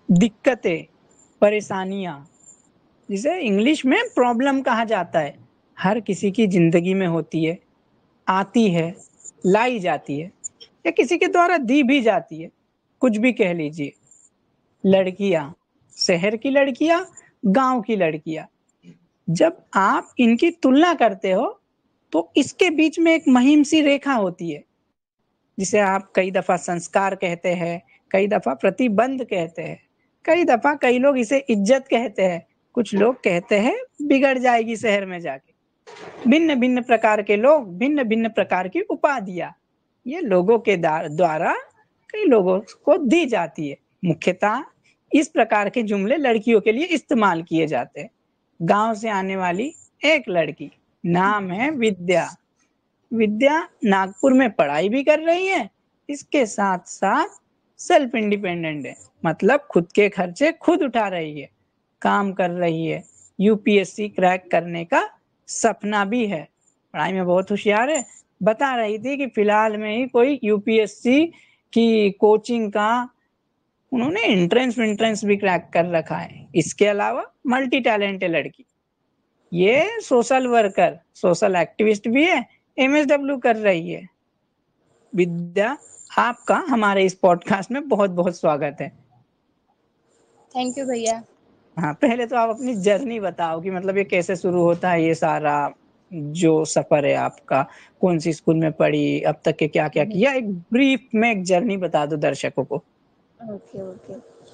दिक्कतें, परेशानियां, जिसे इंग्लिश में प्रॉब्लम कहा जाता है, हर किसी की जिंदगी में होती है, आती है, लाई जाती है या किसी के द्वारा दी भी जाती है, कुछ भी कह लीजिए। लड़कियां, शहर की लड़कियां, गांव की लड़कियां, जब आप इनकी तुलना करते हो तो इसके बीच में एक महीन सी रेखा होती है, जिसे आप कई दफा संस्कार कहते हैं, कई दफा प्रतिबंध कहते हैं, कई दफा कई लोग इसे इज्जत कहते हैं, कुछ लोग कहते हैं बिगड़ जाएगी शहर में जाके। भिन्न भिन्न प्रकार के लोग, भिन्न भिन्न प्रकार की उपाधियां ये लोगों के द्वारा कई लोगों को दी जाती है। मुख्यतः इस प्रकार के जुमले लड़कियों के लिए इस्तेमाल किए जाते हैं। गांव से आने वाली एक लड़की, नाम है विद्या। विद्या नागपुर में पढ़ाई भी कर रही है, इसके साथ साथ सेल्फ इंडिपेंडेंट है, मतलब खुद के खर्चे खुद उठा रही है, काम कर रही है, यूपीएससी क्रैक करने का सपना भी है, पढ़ाई में बहुत होशियार है। बता रही थी कि फिलहाल में ही कोई यूपीएससी की कोचिंग का उन्होंने एंट्रेंस भी क्रैक कर रखा है। इसके अलावा मल्टी टैलेंट है लड़की, ये सोशल वर्कर, सोशल एक्टिविस्ट भी है, एमएसडब्ल्यू कर रही है। विद्या, आपका हमारे इस पॉडकास्ट में बहुत बहुत स्वागत है। थैंक यू भैया। हाँ, पहले तो आप अपनी जर्नी बताओ कि मतलब ये कैसे शुरू होता है, ये सारा जो सफर है आपका, कौन सी स्कूल में पढ़ी, अब तक के क्या क्या किया, एक ब्रीफ में एक जर्नी बता दो दर्शकों को। Okay okay.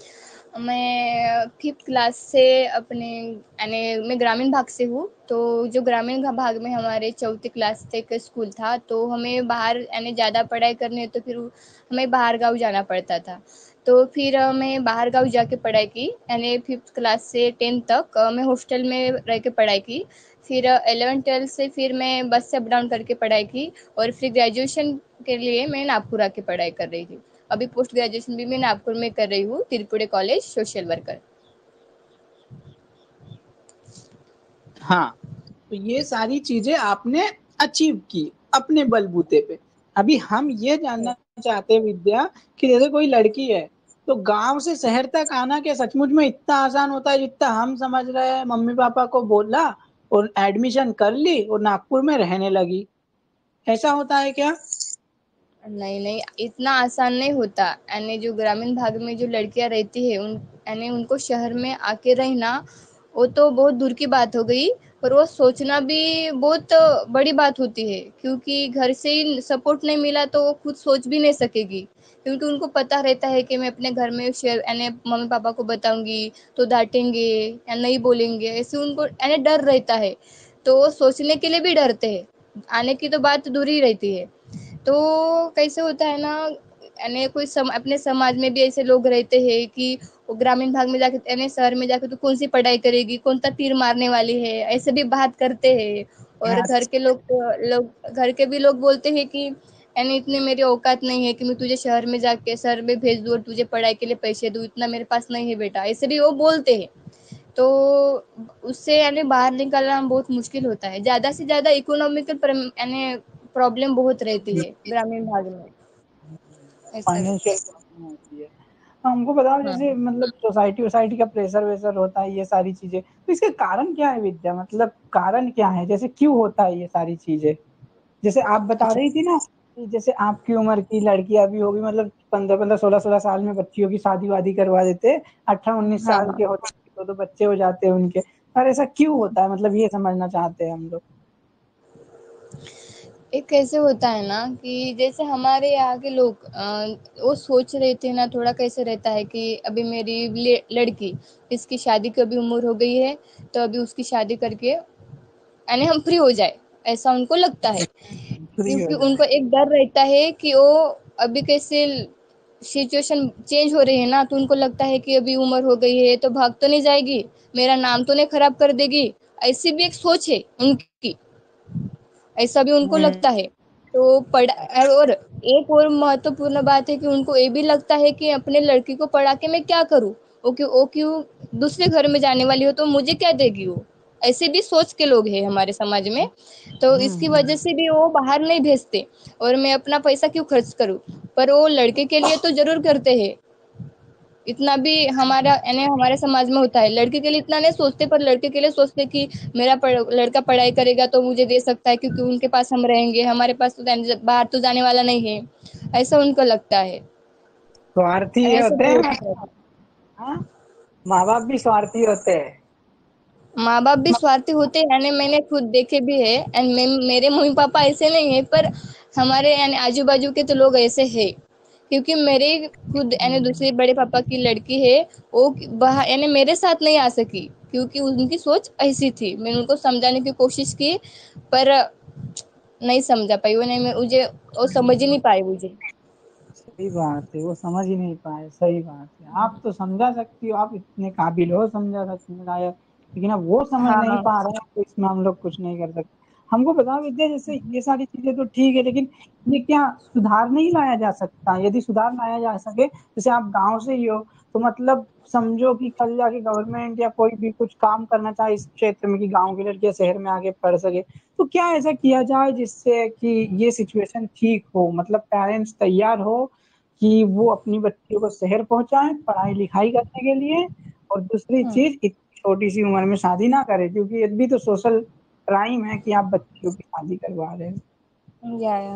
मैं 5th क्लास से अपने यानी मैं ग्रामीण भाग से हूँ, तो जो ग्रामीण भाग में हमारे 4th क्लास तक स्कूल था, तो हमें बाहर यानी ज़्यादा पढ़ाई करनी है तो फिर हमें बाहर गाँव जाना पड़ता था। तो फिर मैं बाहर गाँव जाके पढ़ाई की, यानी 5th क्लास से 10th तक मैं हॉस्टल में रह के पढ़ाई की। फिर 11th-12th से फिर मैं बस से अप डाउन करके पढ़ाई की, और फिर ग्रेजुएशन के लिए मैं नागपुर आके पढ़ाई कर रही थी। अभी पोस्ट ग्रेजुएशन भी मैं नागपुर में कर रही हूँ, तिरपुड़े कॉलेज, सोशल वर्कर। हाँ, तो ये सारी चीजें आपने अचीव की अपने बलबूते पे। अभी हम ये जानना चाहते हैं विद्या कि जैसे कोई लड़की है तो गांव से शहर तक आना क्या सचमुच में इतना आसान होता है जितना हम समझ रहे हैं? मम्मी पापा को बोला और एडमिशन कर ली और नागपुर में रहने लगी, ऐसा होता है क्या? नहीं नहीं, इतना आसान नहीं होता। यानी जो ग्रामीण भाग में जो लड़कियां रहती है, उन यानी उनको शहर में आके रहना, वो तो बहुत दूर की बात हो गई। पर वो सोचना भी बहुत बड़ी बात होती है, क्योंकि घर से ही सपोर्ट नहीं मिला तो वो खुद सोच भी नहीं सकेगी। क्योंकि उनको पता रहता है कि मैं अपने घर में शेयर यानी मम्मी पापा को बताऊंगी तो डांटेंगे या नहीं बोलेंगे, ऐसे उनको यानी डर रहता है। तो वो सोचने के लिए भी डरते हैं, आने की तो बात दूर ही रहती है। तो कैसे होता है ना, यानी कोई अपने समाज में भी ऐसे लोग रहते हैं कि वो ग्रामीण भाग में जाके यानी शहर में जाके तो कौन सी पढ़ाई करेगी, कौन सा तीर मारने वाली है, ऐसे भी बात करते हैं। और घर के लोग घर के भी लोग बोलते हैं कि यानी इतने मेरी औकात नहीं है कि मैं तुझे शहर में भेज दूँ और तुझे पढ़ाई के लिए पैसे दूँ, इतना मेरे पास नहीं है बेटा, ऐसे भी वो बोलते हैं। तो उससे यानी बाहर निकलना बहुत मुश्किल होता है। ज़्यादा से ज़्यादा इकोनॉमिकल यानी प्रॉब्लम बहुत रहती है ग्रामीण भाग में, ऐसा है। फाइनेंशियल प्रॉब्लम होती है। हमको बताओ, हाँ। जैसे मतलब सोसाइटी का प्रेशर वेशर होता है, ये सारी चीजें, तो इसके कारण क्या है विद्या? मतलब कारण क्या है, जैसे क्यों होता है ये सारी चीजें? जैसे आप बता रही थी ना कि जैसे आपकी उम्र की लड़कियां भी होगी, मतलब 15-15 16-16 साल में बच्चियों की शादी वादी करवा देते, 18-19 हाँ साल हाँ। के होते तो बच्चे हो जाते हैं उनके। और ऐसा क्यों होता है, मतलब ये समझना चाहते हैं हम लोग। एक कैसे होता है ना कि जैसे हमारे यहाँ के लोग वो सोच रहे थे ना, थोड़ा कैसे रहता है कि अभी मेरी लड़की, इसकी शादी की अभी उम्र हो गई है, तो अभी उसकी शादी करके यानी हम फ्री हो जाए, ऐसा उनको लगता है। फ्री हो क्योंकि जाए। उनको एक डर रहता है कि वो अभी कैसे सिचुएशन चेंज हो रही है ना, तो उनको लगता है कि अभी उम्र हो गई है तो भाग तो नहीं जाएगी, मेरा नाम तो नहीं खराब कर देगी, ऐसी भी एक सोच है उनकी, ऐसा भी उनको लगता है। तो और एक और महत्वपूर्ण बात है कि उनको ये भी लगता है कि अपने लड़की को पढ़ा के मैं क्या करूँ, वो क्यों दूसरे घर में जाने वाली हो तो मुझे क्या देगी वो, ऐसे भी सोच के लोग हैं हमारे समाज में। तो इसकी वजह से भी वो बाहर नहीं भेजते, और मैं अपना पैसा क्यों खर्च करूँ, पर वो लड़के के लिए तो जरूर करते हैं। इतना भी हमारा यानी हमारे समाज में होता है। लड़के के लिए इतना नहीं सोचते, पर लड़के के लिए सोचते कि लड़का पढ़ाई करेगा तो मुझे दे सकता है, क्योंकि उनके पास हम रहेंगे, हमारे पास तो बाहर तो जाने वाला नहीं है, ऐसा उनको लगता है। स्वार्थी ये ऐसे होते हैं। बहुत है। हाँ, माँ बाप भी स्वार्थी होते हैं। माँ बाप भी स्वार्थी होते हैं, यानी मैंने खुद देखे भी है। एंड मेरे मम्मी पापा ऐसे नहीं है, पर हमारे यानी आजू बाजू के तो लोग ऐसे है। क्योंकि मेरे खुद यानी दूसरे बड़े पापा की लड़की है, वो बाहर यानी मेरे साथ नहीं आ सकी, क्योंकि उनकी सोच ऐसी थी। मैंने उनको समझाने की कोशिश की, पर नहीं समझा पाई वो, नहीं मुझे वो समझ ही नहीं पाए मुझे। सही बात है, वो समझ ही नहीं पाए। सही बात है, आप तो समझा सकती हो, आप इतने काबिल हो समझा सकने लायक, लेकिन अब वो समझ नहीं हाँ। पा रहे हैं, तो इसमें हम लोग कुछ नहीं कर सकते। हमको बताओ विद्या, जैसे ये सारी चीजें तो ठीक है, लेकिन ये क्या सुधार नहीं लाया जा सकता? यदि सुधार लाया जा सके, जैसे आप गांव से ही हो, तो मतलब समझो कि कल जाके गवर्नमेंट या कोई भी कुछ काम करना चाहे इस क्षेत्र में कि गांव की लड़कियां शहर में आके पढ़ सके, तो क्या ऐसा किया जाए जिससे कि ये सिचुएशन ठीक हो? मतलब पेरेंट्स तैयार हो कि वो अपनी बच्चियों को शहर पहुंचाएं पढ़ाई लिखाई करने के लिए, और दूसरी हम्म। चीज इतनी छोटी सी उम्र में शादी ना करें, क्योंकि ये भी तो सोशल क्राइम है कि आप बच्चियों की शादी करवा रहे हैं। या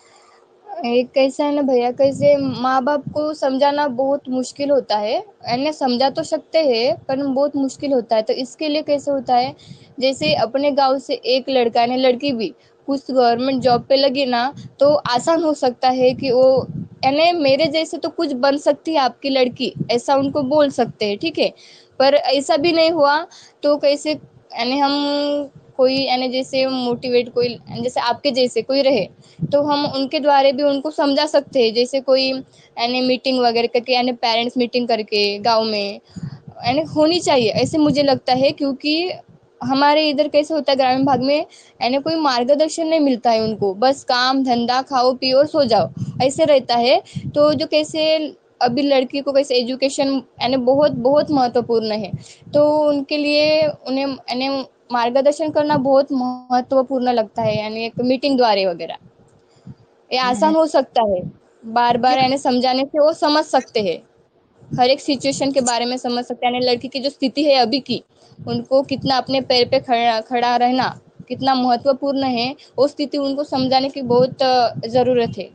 एक कैसा है ना भैया, कैसे माँ बाप को समझाना बहुत मुश्किल होता है। यानी समझा तो सकते हैं, पर बहुत मुश्किल होता है। तो इसके लिए कैसे होता है, जैसे अपने गांव से एक लड़का ने लड़की भी कुछ गवर्नमेंट जॉब पे लगी ना, तो आसान हो सकता है कि वो यानी मेरे जैसे तो कुछ बन सकती है आपकी लड़की, ऐसा उनको बोल सकते हैं, ठीक है। पर ऐसा भी नहीं हुआ, तो कैसे यानी हम कोई यानी जैसे मोटिवेट कोई जैसे आपके जैसे कोई रहे, तो हम उनके द्वारा भी उनको समझा सकते हैं। जैसे कोई यानी मीटिंग वगैरह करके, यानी पेरेंट्स मीटिंग करके गांव में यानी होनी चाहिए, ऐसे मुझे लगता है। क्योंकि हमारे इधर कैसे होता है ग्रामीण भाग में, यानी कोई मार्गदर्शन नहीं मिलता है उनको, बस काम धंधा खाओ पियो और सो जाओ, ऐसे रहता है। तो जो कैसे अभी लड़की को कैसे एजुकेशन यानी बहुत बहुत महत्वपूर्ण है, तो उनके लिए उन्हें यानी मार्गदर्शन करना बहुत महत्वपूर्ण लगता है, यानी एक मीटिंग द्वारे वगैरह ये हम्म, आसान हो सकता है। बार बार क्या यानी समझाने से वो समझ सकते हैं, हर एक सिचुएशन के बारे में समझ सकते हैं। यानी लड़की की जो स्थिति है अभी की, उनको कितना अपने पैर पे खड़ा खड़ा रहना कितना महत्वपूर्ण है, वो स्थिति उनको समझाने की बहुत जरूरत है।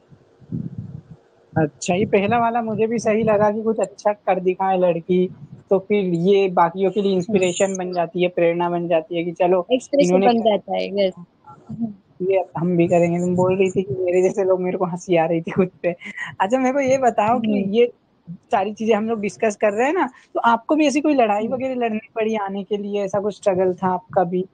अच्छा, ये पहला वाला मुझे भी सही लगा कि कुछ अच्छा कर दिखाए लड़की, तो फिर ये बाकियों के लिए इंस्पिरेशन बन जाती है, प्रेरणा बन जाती है कि चलो एक्सप्रेशन इन्होंने बन जाता है, यस। ये हम भी करेंगे। तुम बोल रही थी कि मेरे जैसे लोग, मेरे को हंसी आ रही थी खुद पे। अच्छा, मेरे को ये बताओ कि ये सारी चीजें हम लोग डिस्कस कर रहे हैं ना, तो आपको भी ऐसी कोई लड़ाई वगैरह लड़नी पड़ी आने के लिए? ऐसा कुछ स्ट्रगल था आपका भी?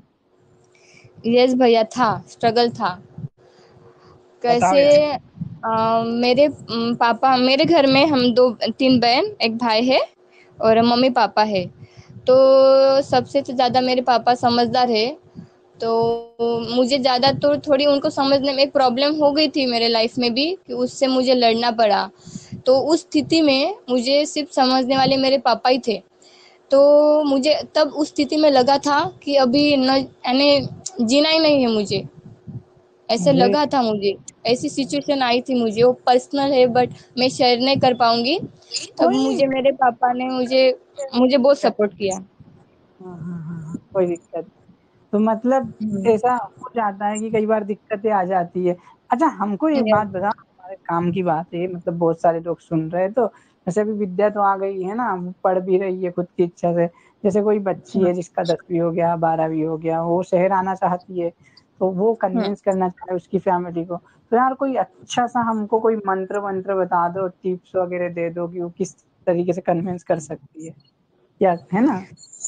यस भैया, था, स्ट्रगल था। बताओ कैसे यार। मेरे पापा, मेरे घर में हम दो तीन बहन एक भाई है, और मम्मी पापा है। तो सबसे तो ज़्यादा मेरे पापा समझदार है, तो मुझे ज़्यादा तो थोड़ी उनको समझने में एक प्रॉब्लम हो गई थी मेरे लाइफ में भी, कि उससे मुझे लड़ना पड़ा। तो उस स्थिति में मुझे सिर्फ समझने वाले मेरे पापा ही थे। तो मुझे तब उस स्थिति में लगा था कि अभी न यानी जीना ही नहीं है मुझे, ऐसे मुझे लगा था मुझे। ऐसी सिचुएशन आई थी मुझे, वो पर्सनल है बट मैं शेयर नहीं कर पाऊंगी। तब कोई मुझे मेरे पापा ने मुझे मुझे बहुत सपोर्ट किया। हाँ हाँ हाँ हाँ, कोई दिक्कत नहीं। तो मतलब ऐसा हो जाता है कि कई बार दिक्कतें आ जाती है। अच्छा, हमको एक यस। बात बता, हमारे काम की बात है, मतलब बहुत सारे लोग सुन रहे हैं, तो जैसे अभी विद्या तो आ गई है ना, वो पढ़ भी रही है खुद की इच्छा से। जैसे कोई बच्ची है जिसका 10वीं हो गया, 12वीं हो गया, वो शहर आना चाहती है, तो वो कन्विंस करना चाहे उसकी फैमिली को, तो यार कोई अच्छा सा हमको कोई मंत्र मंत्र बता दो, टिप्स वगैरह दे दो कि वो किस तरीके से कन्विंस कर सकती है, या है ना?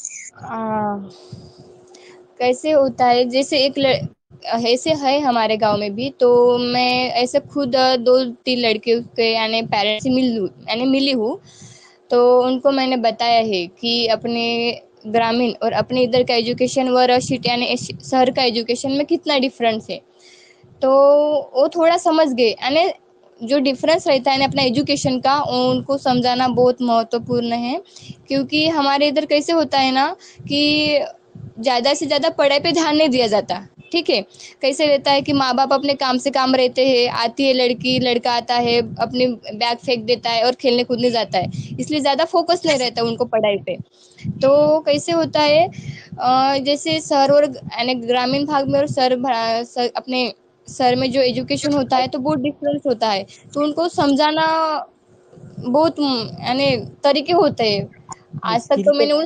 कैसे होता है, जैसे ऐसे है हमारे गांव में भी, तो मैं ऐसे खुद दो तीन लड़के के यानी पेरेंट्स से यानी मिली हूँ। तो उनको मैंने बताया है कि अपने ग्रामीण और अपने इधर का एजुकेशन व सिटी यानी शहर का एजुकेशन में कितना डिफरेंस है। तो वो थोड़ा समझ गए, यानी जो डिफरेंस रहता है ना अपना एजुकेशन का, उनको समझाना बहुत महत्वपूर्ण है। क्योंकि हमारे इधर कैसे होता है ना कि ज़्यादा से ज़्यादा पढ़ाई पे ध्यान नहीं दिया जाता, ठीक है। कैसे रहता है कि माँ बाप अपने काम से काम रहते हैं, आती है लड़की, लड़का आता है, अपनी बैग फेंक देता है और खेलने कूदने जाता है, इसलिए ज़्यादा फोकस नहीं रहता उनको पढ़ाई पे। तो कैसे होता है, जैसे शहर और यानी ग्रामीण भाग में और अपने शहर में जो एजुकेशन होता है तो बहुत डिफरेंस होता है, तो उनको समझाना बहुत यानी तरीके होते हैं। आज तक स्किल तो तो मैंने है। उस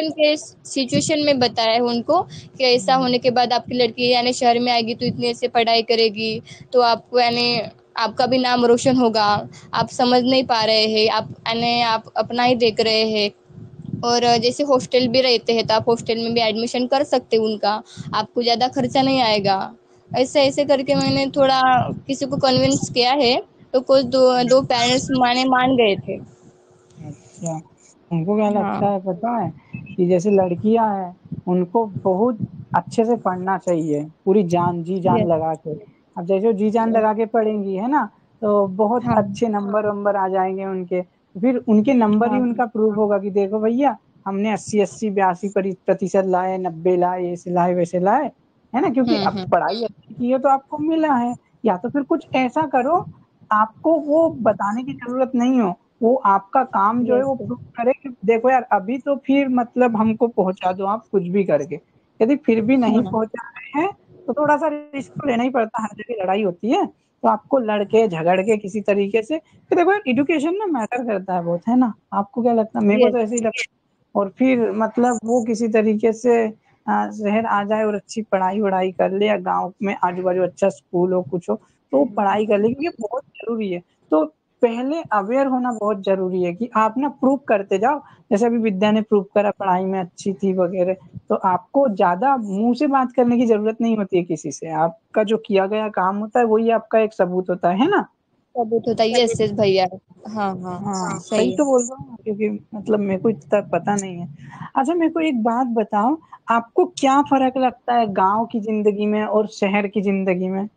सिचुएशन में बताया है उनको कि ऐसा होने के बाद आपकी लड़की यानी शहर में आएगी तो इतनी ऐसे पढ़ाई करेगी, तो आपको यानी आपका भी नाम रोशन होगा, आप समझ नहीं पा रहे हैं, आप यानी आप अपना ही देख रहे हैं। और जैसे हॉस्टल भी रहते हैं तो आप हॉस्टल में भी एडमिशन कर सकते हो उनका, आपको ज़्यादा खर्चा नहीं आएगा। ऐसे ऐसे करके मैंने थोड़ा किसी को कन्विंस किया है, तो कुछ दो दो पेरेंट्स माने मान गए थे। अच्छा, उनको क्या हाँ। लगता है पता है कि जैसे लड़कियां हैं उनको बहुत अच्छे से पढ़ना चाहिए, पूरी जान जी जान यस। लगा के। अब जैसे वो जी जान लगा के पढ़ेंगी है ना, तो बहुत हाँ अच्छे नंबर वंबर आ जाएंगे उनके। फिर उनके नंबर ही हाँ उनका प्रूफ होगा कि देखो भैया, हमने 80-80 82% लाए, 90 लाए, ऐसे लाए वैसे लाए, है ना, क्योंकि अब हम्म। पढ़ाई अच्छी की है तो आपको मिला है। या तो फिर कुछ ऐसा करो, आपको वो बताने की जरूरत नहीं हो, वो आपका काम जो है यस। वो प्रूव करे कि देखो यार अभी तो फिर मतलब हमको पहुंचा दो आप कुछ भी करके। यदि फिर भी नहीं हाँ। पहुंचा रहे हैं तो थोड़ा सा रिस्क तो लेना ही पड़ता है, हर जगह लड़ाई होती है, तो आपको लड़के झगड़ के किसी तरीके से, तो देखो यार एजुकेशन ना मैटर करता है बहुत, है ना, आपको क्या लगता है, मेरे को यस। तो ऐसे ही लगता है। और फिर मतलब वो किसी तरीके से शहर आ जाए और अच्छी पढ़ाई वढ़ाई कर ले, या गांव में आजू बाजू अच्छा स्कूल हो कुछ हो तो वो पढ़ाई कर ले, क्योंकि बहुत जरूरी है। तो पहले अवेयर होना बहुत जरूरी है कि आप ना प्रूव करते जाओ। जैसे अभी विद्या ने प्रूव करा पढ़ाई में अच्छी थी वगैरह, तो आपको ज्यादा मुंह से बात करने की जरूरत नहीं होती है किसी से, आपका जो किया गया काम होता है वही आपका एक सबूत होता है ना। सबूत होता है, यस यस भैया। हाँ हाँ। हाँ सही सही है। तो बोल रहा हूँ, क्योंकि मतलब मेरे को इतना पता नहीं है। अच्छा मेरे को एक बात बताओ, आपको क्या फर्क लगता है गांव की जिंदगी में और शहर की जिंदगी में?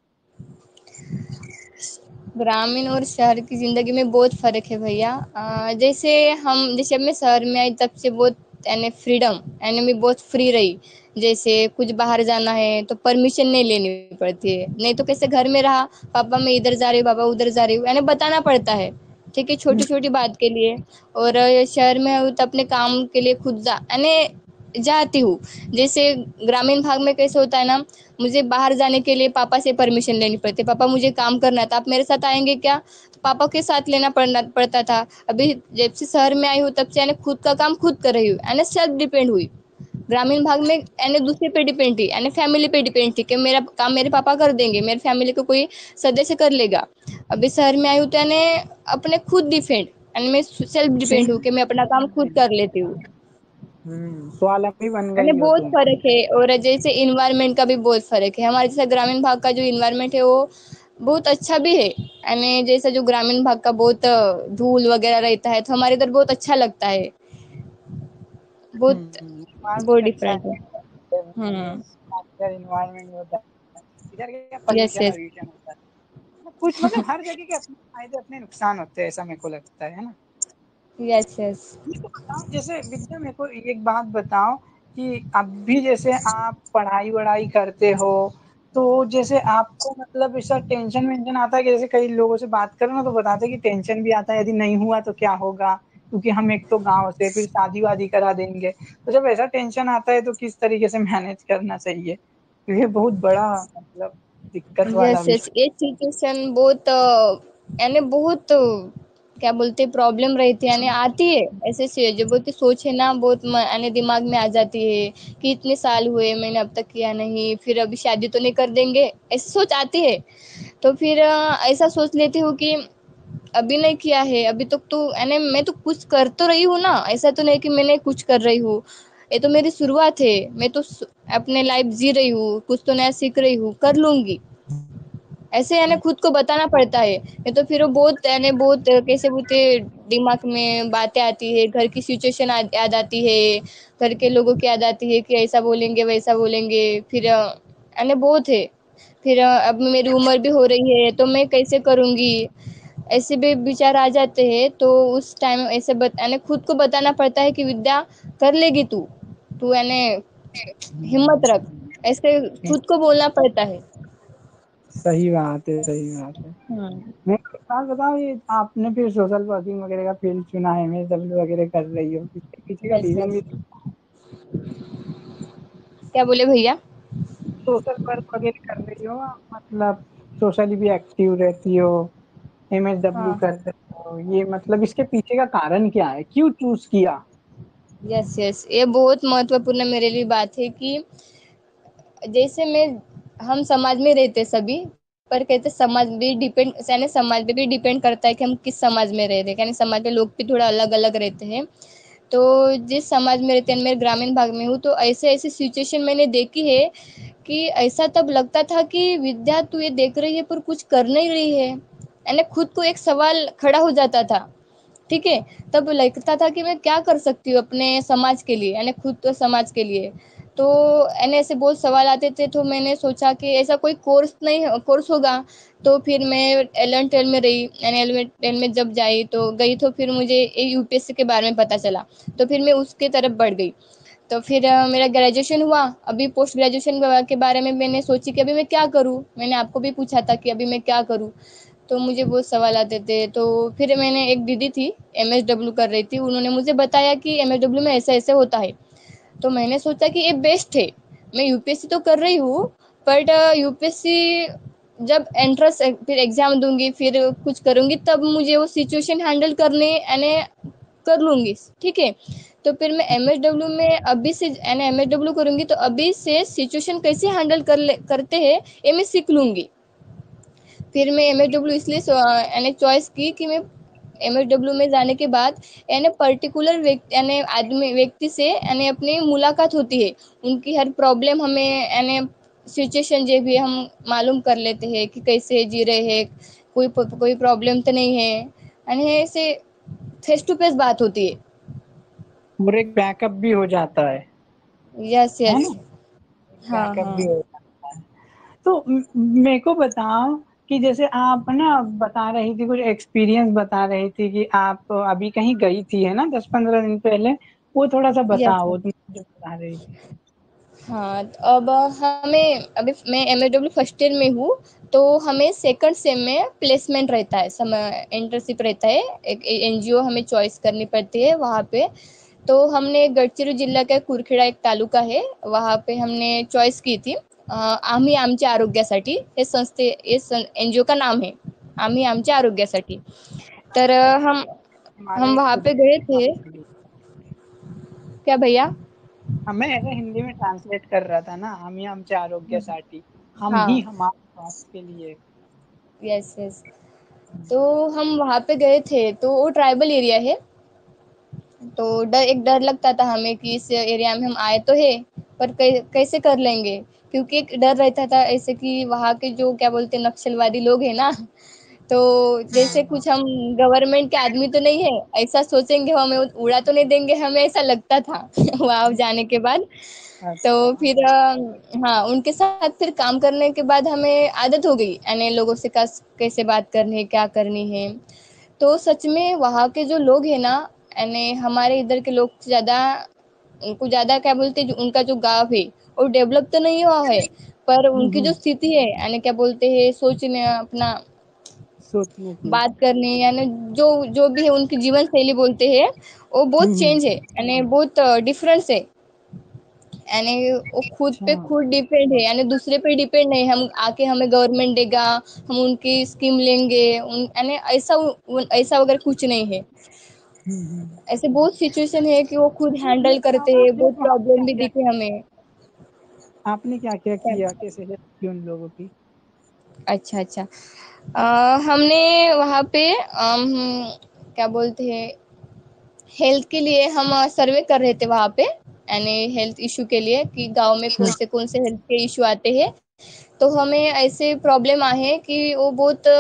ग्रामीण और शहर की ज़िंदगी में बहुत फ़र्क है भैया। जैसे अब मैं शहर में आई तब से बहुत यानी फ्रीडम, यानी मैं बहुत फ्री रही। जैसे कुछ बाहर जाना है तो परमिशन नहीं लेनी पड़ती है, नहीं तो कैसे घर में रहा, पापा मैं इधर जा रही हूँ, पापा उधर जा रही हूँ, यानी बताना पड़ता है, ठीक है, छोटी छोटी बात के लिए। और शहर में हूँ तो अपने काम के लिए खुद जा यानी जाती हूँ। जैसे ग्रामीण भाग में कैसे होता है ना, मुझे बाहर जाने के लिए पापा से परमिशन लेनी पड़ती है, पापा मुझे काम करना था, आप मेरे साथ आएंगे क्या, तो पापा के साथ लेना पड़ता था। अभी जब से शहर में आई हूँ तब से यानी खुद का काम खुद कर रही हूँ, यानी सेल्फ डिपेंड हुई। ग्रामीण भाग में यानी दूसरे पे डिपेंड थी, यानी फैमिली पे डिपेंड थी कि मेरा काम मेरे पापा कर देंगे, मेरी फैमिली को कोई सदस्य कर लेगा। अभी शहर में आई हूँ तो यानी अपने खुद डिपेंड, यानी मैं सेल्फ डिपेंड हूँ कि मैं अपना काम खुद कर लेती हूँ। स्वावलंबी बन यानी गई हो बहुत तुम। फर्क है। और जैसे इन्वायरमेंट का भी बहुत फर्क है, हमारे जैसा ग्रामीण भाग का जो इन्वायरमेंट है वो बहुत अच्छा भी है, यानी जैसा जो ग्रामीण भाग का बहुत धूल वगैरह रहता है तो हमारे इधर बहुत अच्छा लगता है, बहुत बहुत एनवायरनमेंट अच्छा डिफरेंट है। है, हम्म। नेचुरल एनवायरनमेंट होता है। इधर क्या यस पॉल्यूशन यस। वॉल्यूशन होता है कुछ, मतलब हर जगह के अपने फायदे अपने नुकसान होते हैं, ऐसा मेरे को लगता है ना। Yes yes. मेरे को बताओ जैसे विद्या, मेरे को एक बात बताओ कि अभी जैसे आप पढ़ाई वढ़ाई करते हो, तो जैसे आपको मतलब ऐसा टेंशन वेंशन आता है कि जैसे कई लोगों से बात करो ना तो बताते हैं कि टेंशन भी आता है यदि नहीं हुआ तो क्या होगा, क्योंकि हम एक तो गांव से फिर शादी वादी करा देंगे। तो जब ऐसा टेंशन आता है तो किस तरीके से मैनेज करना चाहिए, क्योंकि ये बहुत बड़ा मतलब दिक्कत वाला यस यस, विषय। ये सिचुएशन बहुत यानी बहुत क्या बोलते प्रॉब्लम रहती है, यानी आती है ऐसे जो बहुत सोच है ना, बहुत यानी दिमाग में आ जाती है कि इतने साल हुए मैंने अब तक किया नहीं, फिर अभी शादी तो नहीं कर देंगे, ऐसी सोच आती है। तो फिर ऐसा सोच लेती हूँ कि अभी नहीं किया है, अभी तक तो यानी मैं तो कुछ कर तो रही हूँ ना, ऐसा तो नहीं कि मैंने कुछ कर रही हूँ, ये तो मेरी शुरुआत है, मैं तो अपने लाइफ जी रही हूँ, कुछ तो नया सीख रही हूँ, कर लूंगी, ऐसे यानी खुद को बताना पड़ता है। नहीं तो फिर वो बहुत यानी बहुत कैसे बोलते, दिमाग में बातें आती है, घर की सिचुएशन याद आती है, घर के लोगों की याद आती है कि ऐसा बोलेंगे वैसा बोलेंगे, फिर यानी बहुत है। फिर अब मेरी उम्र भी हो रही है तो मैं कैसे करूंगी, ऐसे भी विचार आ जाते हैं। तो उस टाइम ऐसे यानी खुद को बताना पड़ता है कि विद्या कर लेगी तू, तू यानी हिम्मत रख। ऐसे खुद को बोलना पड़ता है। सही बात है, सही बात है। मैं एक बात बताऊं, ये आपने फिर सोशल वर्किंग वगैरह का फील्ड चुना है, एमएसडब्ल्यू वगैरह कर रही हो, इसके पीछे का यस रीजन यस। भी क्या बोले भैया? सोशल वर्क वगैरह कर रही हो आप, मतलब सोशली भी एक्टिव रहती हो, एमएसडब्ल्यू हाँ। कर रही हो, ये मतलब इसके पीछे का कारण क्या है, क्यों चूज किया? यस यस, ये बहुत महत्वपूर्ण मेरे लिए बात है कि जैसे मैं, हम समाज में रहते सभी, पर कहते समाज भी डिपेंड, यानी समाज पे भी डिपेंड करता है कि हम किस समाज में रह रहे हैं, यानी समाज में लोग भी थोड़ा अलग अलग रहते हैं। तो जिस समाज में रहते हैं, मैं ग्रामीण भाग में हूँ, तो ऐसे ऐसी सिचुएशन मैंने देखी है कि ऐसा तब लगता था कि विद्या तू ये देख रही है पर कुछ कर नहीं रही है, यानी खुद को एक सवाल खड़ा हो जाता था। ठीक है, तब लगता था कि मैं क्या कर सकती हूँ अपने समाज के लिए, यानी खुद तो समाज के लिए। तो यानी ऐसे बहुत सवाल आते थे, तो मैंने सोचा कि ऐसा कोई कोर्स नहीं, कोर्स होगा। तो फिर मैं 11-12 में रही, यानी 11-12 में जब गई तो फिर मुझे यूपीएससी के बारे में पता चला, तो फिर मैं उसके तरफ बढ़ गई। तो फिर मेरा ग्रेजुएशन हुआ। अभी पोस्ट ग्रेजुएशन के बारे में मैंने सोची कि अभी मैं क्या करूँ, मैंने आपको भी पूछा था कि अभी मैं क्या करूँ। तो मुझे बहुत सवाल आते थे, तो फिर मैंने, एक दीदी थी एमएसडब्ल्यू कर रही थी, उन्होंने मुझे बताया कि एमएसडब्ल्यू में ऐसा ऐसे होता है। तो मैंने सोचा कि ये बेस्ट है। मैं यूपीएससी तो कर रही हूँ, बट यूपीएससी जब एंट्रेंस फिर एग्जाम दूंगी, फिर कुछ करूंगी, तब मुझे वो सिचुएशन हैंडल करने यानी कर लूंगी। ठीक है, तो फिर मैं एमएसडब्ल्यू में अभी से यानी एमएसडब्ल्यू करूंगी, तो अभी से सिचुएशन कैसे हैंडल करते हैं ये मैं सीख लूंगी। फिर मैं एमएसडब्ल्यू इसलिए यानी चॉइस की कि मैं एमएसडब्ल्यू में जाने के बाद यानी पर्टिकुलर व्यक्ति, यानी आदमी व्यक्ति से यानी अपनी मुलाकात होती है, उनकी हर प्रॉब्लम हमें यानी सिचुएशन जो भी हम मालूम कर लेते हैं कि कैसे जी रहे हैं, कोई प्रॉब्लम तो नहीं है, यानी ऐसे फेस टू फेस बात होती है। और एक बैकअप भी हो जाता यस है यस। ना? हाँ बैकअप हाँ। भी हो जाता है। तो मेरे को बताओ कि जैसे आप ना बता रही थी, कुछ एक्सपीरियंस बता रही थी कि आप अभी कहीं गई थी, है ना, 10-15 दिन पहले, वो थोड़ा सा यस। बताओ, तुम जो बता रही थी। हाँ, तो अब हमें, अभी मैं एमएसडब्ल्यू फर्स्ट ईयर में हूँ, तो हमें सेकंड सेम में प्लेसमेंट रहता है, इंटर्नशिप रहता है, एक एनजीओ हमें चॉइस करनी पड़ती है वहाँ पे। तो हमने गडचिरोली जिल्हा का कुरखेडा एक तालुका है, वहाँ पे हमने चॉइस की थी आम्ही आमच्या आरोग्यासाठी, हे एनजीओ का नाम है, आम्ही आमच्या आरोग्यासाठी। तर हम हमारे वहाँ खुद पे गए थे। के लिए। क्या भैया? मैं ऐसे हिंदी में ट्रांसलेट कर रहा था ना, हम ही आमच्या आरोग्यासाठी, हम ही हाँ। हमारे स्वास्थ्य के लिए। Yes yes. तो हम वहाँ पे गए थे, तो वो ट्राइबल एरिया है। तो एक डर लगता था हमें कि इस एरिया में हम आए तो है, पर कैसे कर लेंगे, क्योंकि एक डर रहता था ऐसे कि वहाँ के जो क्या बोलते हैं नक्सलवादी लोग हैं ना, तो जैसे हाँ, कुछ हम गवर्नमेंट के आदमी तो नहीं है, ऐसा सोचेंगे, हमें उड़ा तो नहीं देंगे, हमें ऐसा लगता था वहाँ जाने के बाद। तो अच्छा। फिर हाँ, उनके साथ फिर काम करने के बाद हमें आदत हो गई, यानी लोगों से कैसे बात करनी है, क्या करनी है। तो सच में वहाँ के जो लोग हैं ना, यानी हमारे इधर के लोग ज्यादा, उनको ज्यादा क्या बोलते हैं, जो उनका जो गांव है वो डेवलप तो नहीं हुआ है, पर उनकी जो हम्म। स्थिति है, यानी क्या बोलते हैं, सोचने अपना सोचने की। बात करनी, यानी जो जो भी है उनकी जीवन शैली बोलते हैं, वो बहुत हम्म। चेंज है, यानी बहुत डिफरेंस है। यानी वो खुद अच्छा। पे खुद डिपेंड है, यानी दूसरे पे डिपेंड नहीं, हम आके हमें गवर्नमेंट देगा, हम उनकी स्कीम लेंगे, उन यानी ऐसा वगैरह कुछ नहीं है। हम्म। ऐसे बहुत सिचुएशन है कि वो खुद तो ये हैंडल करते बताओ, हैं, आपने बहुत वहाँ क्या प्रॉब्लम भी क्या दिखे हमें। आपने क्या क्या किया, कैसे हेल्प की उन लोगों की? अच्छा अच्छा। हमने वहाँ पे क्या बोलते हैं, हेल्थ के लिए हम सर्वे कर रहे थे वहाँ पे, यानी हेल्थ इशू के लिए कि गांव में कौन से हेल्थ के इशू आते हैं। तो हमें ऐसे प्रॉब्लम आए कि वो बहुत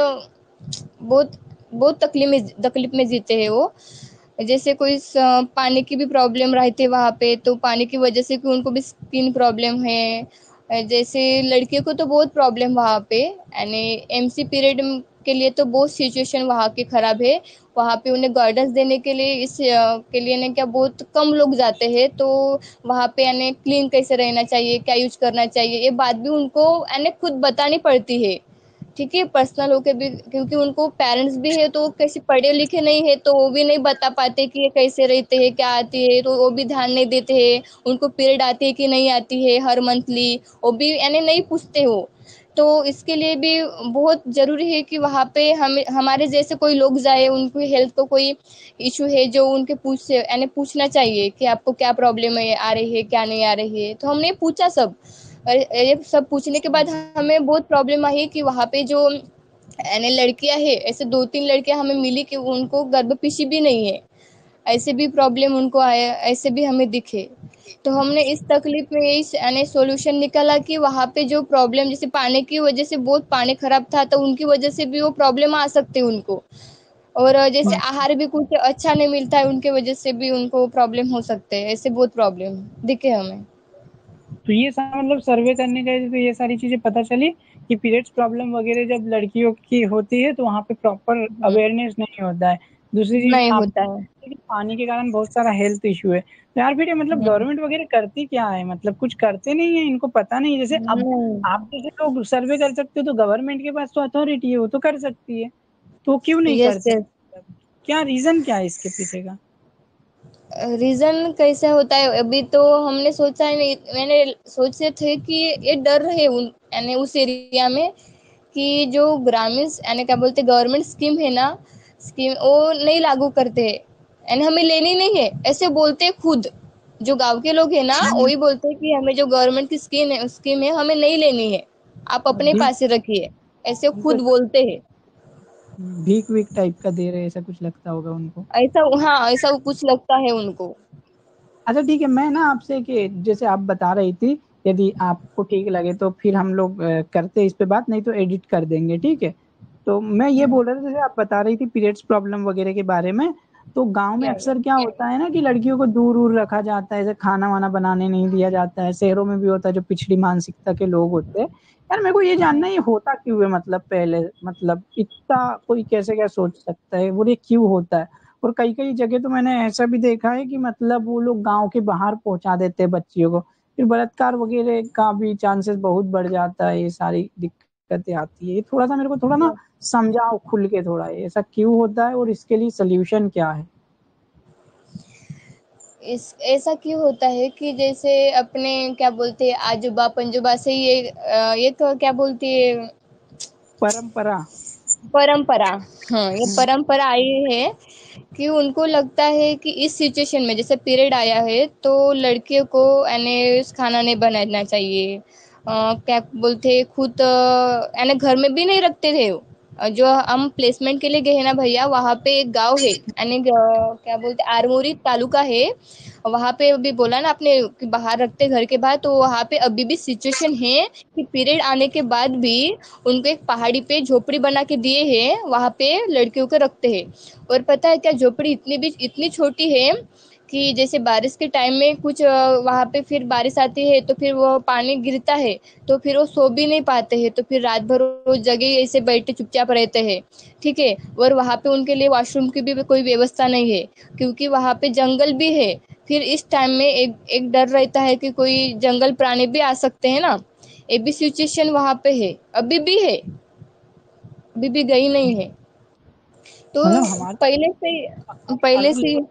बहुत बहुत तकलीफ में जीते हैं वो। जैसे कोई पानी की भी प्रॉब्लम रहती है वहाँ पे, तो पानी की वजह से भी उनको भी स्किन प्रॉब्लम है। जैसे लड़कियों को तो बहुत प्रॉब्लम वहाँ पे, यानी एमसी पीरियड के लिए तो बहुत सिचुएशन वहाँ की खराब है। वहाँ पे उन्हें गाइडेंस देने के लिए के लिए ना क्या बहुत कम लोग जाते हैं। तो वहाँ पे यानी क्लीन कैसे रहना चाहिए, क्या यूज करना चाहिए, ये बात भी उनको यानी खुद बतानी पड़ती है। ठीक है, पर्सनल होके भी, क्योंकि उनको पेरेंट्स भी है तो कैसे पढ़े लिखे नहीं है तो वो भी नहीं बता पाते कि ये कैसे रहते हैं, क्या आती है, तो वो भी ध्यान नहीं देते हैं। उनको पीरियड आती है कि नहीं आती है हर मंथली, वो भी यानी नहीं पूछते हो। तो इसके लिए भी बहुत जरूरी है कि वहाँ पे हम हमारे जैसे कोई लोग जाए, उनकी हेल्थ को कोई इशू है जो उनके यानी पूछना चाहिए कि आपको क्या प्रॉब्लम है, आ रही है क्या नहीं आ रही है। तो हमने पूछा सब, और ये सब पूछने के बाद हमें बहुत प्रॉब्लम आई कि वहाँ पे जो यानी लड़कियां है, ऐसे 2-3 लड़कियां हमें मिली कि उनको गर्भपेशी भी नहीं है, ऐसे भी प्रॉब्लम उनको आया, ऐसे भी हमें दिखे। तो हमने इस तकलीफ में यही यानी सॉल्यूशन निकाला कि वहाँ पे जो प्रॉब्लम, जैसे पानी की वजह से बहुत पानी खराब था तो उनकी वजह से भी वो प्रॉब्लम आ सकती है उनको। और जैसे आहार भी कुछ अच्छा नहीं मिलता है, उनके वजह से भी उनको प्रॉब्लम हो सकते हैं। ऐसे बहुत प्रॉब्लम दिखे हमें। तो ये सारा मतलब सर्वे करने गए तो ये सारी चीजें पता चली कि पीरियड्स प्रॉब्लम वगैरह जब लड़कियों की होती है तो वहाँ पे प्रॉपर अवेयरनेस नहीं होता है। दूसरी चीज नहीं आप होता है। पानी के कारण बहुत सारा हेल्थ इशू है। तो यार फिर ये मतलब गवर्नमेंट वगैरह करती क्या है, मतलब कुछ करते नहीं है, इनको पता नहीं है। जैसे अब नहीं। आप जैसे लोग सर्वे कर सकते हो तो गवर्नमेंट के पास तो अथॉरिटी है, वो तो कर सकती है, तो वो क्यों नहीं यस करते? यस। क्या रीजन क्या है इसके पीछे का? रीजन कैसे होता है अभी तो हमने सोचा है नहीं, मैंने सोचे थे कि ये डर है यानी उस एरिया में कि जो ग्रामीण यानी क्या बोलते गवर्नमेंट स्कीम है ना, स्कीम वो नहीं लागू करते हैं, यानी हमें लेनी नहीं है, ऐसे बोलते हैं खुद। जो गांव के लोग हैं ना वही बोलते हैं कि हमें जो गवर्नमेंट की स्कीम है हमें नहीं लेनी है, आप अपने भीख पास ही रखिए, ऐसे उनको खुद ऐसा बोलते हैं। भीख वीक टाइप का दे रहे हैं, ऐसा कुछ लगता होगा उनको। ऐसा, हाँ ऐसा कुछ लगता है उनको। अच्छा ठीक है, मैं ना आपसे कि जैसे आप बता रही थी, यदि आपको ठीक लगे तो फिर हम लोग करते इस पे बात, नहीं तो एडिट कर देंगे, ठीक है? तो मैं ये बोल रहा था, जैसे आप बता रही थी पीरियड्स प्रॉब्लम वगैरह के बारे में, तो गांव में क्या अक्सर क्या होता है ना कि लड़कियों को दूर दूर रखा जाता है, जैसे खाना वाना बनाने नहीं दिया जाता है। शहरों में भी होता है, जो पिछड़ी मानसिकता के लोग होते हैं। यार मेरे को ये जानना है, ये होता क्यों है? मतलब पहले, मतलब इतना कोई कैसे क्या सोच सकता है, वो ये क्यों होता है? और कई कई जगह तो मैंने ऐसा भी देखा है कि मतलब वो लोग गांव के बाहर पहुंचा देते हैं बच्चियों को, फिर बलात्कार वगैरह का भी चांसेस बहुत बढ़ जाता है। ये सारी दिक्कतें आती है। ये थोड़ा सा मेरे को थोड़ा ना समझाओ खुल के थोड़ा, ये ऐसा क्यों होता है और इसके लिए सोल्यूशन क्या है? इस ऐसा क्यों होता है कि जैसे अपने क्या बोलते हैं आजूबा पंजोबा से ये एक क्या बोलती है परंपरा। परंपरा। हाँ, ये परंपरा आई है कि उनको लगता है कि इस सिचुएशन में जैसे पीरियड आया है तो लड़कियों को यानी खाना नहीं बनाना चाहिए। क्या बोलते हैं खुद यानी घर में भी नहीं रखते थे वो। जो हम प्लेसमेंट के लिए गए हैं ना भैया, वहाँ पे एक गांव है यानी क्या बोलते आरमोरी तालुका है। वहाँ पे अभी बोला ना आपने कि बाहर रखते घर के बाहर, तो वहाँ पे अभी भी सिचुएशन है कि पीरियड आने के बाद भी उनको एक पहाड़ी पे झोपड़ी बना के दिए हैं, वहाँ पे लड़कियों को रखते हैं। और पता है क्या, झोपड़ी इतनी छोटी है कि जैसे बारिश के टाइम में कुछ वहाँ पे फिर बारिश आती है तो फिर वो पानी गिरता है, तो फिर वो सो भी नहीं पाते हैं, तो फिर रात भर वो जगह ऐसे बैठे चुपचाप रहते हैं। ठीक है, और वहाँ पे उनके लिए वॉशरूम की भी कोई व्यवस्था नहीं है, क्योंकि वहाँ पे जंगल भी है। फिर इस टाइम में एक एक डर रहता है कि कोई जंगल प्राणी भी आ सकते हैं ना। ये भी सिचुएशन वहाँ पे है, अभी भी है, अभी भी गई नहीं है। तो मतलब हमारे पहले अलग से लेवल,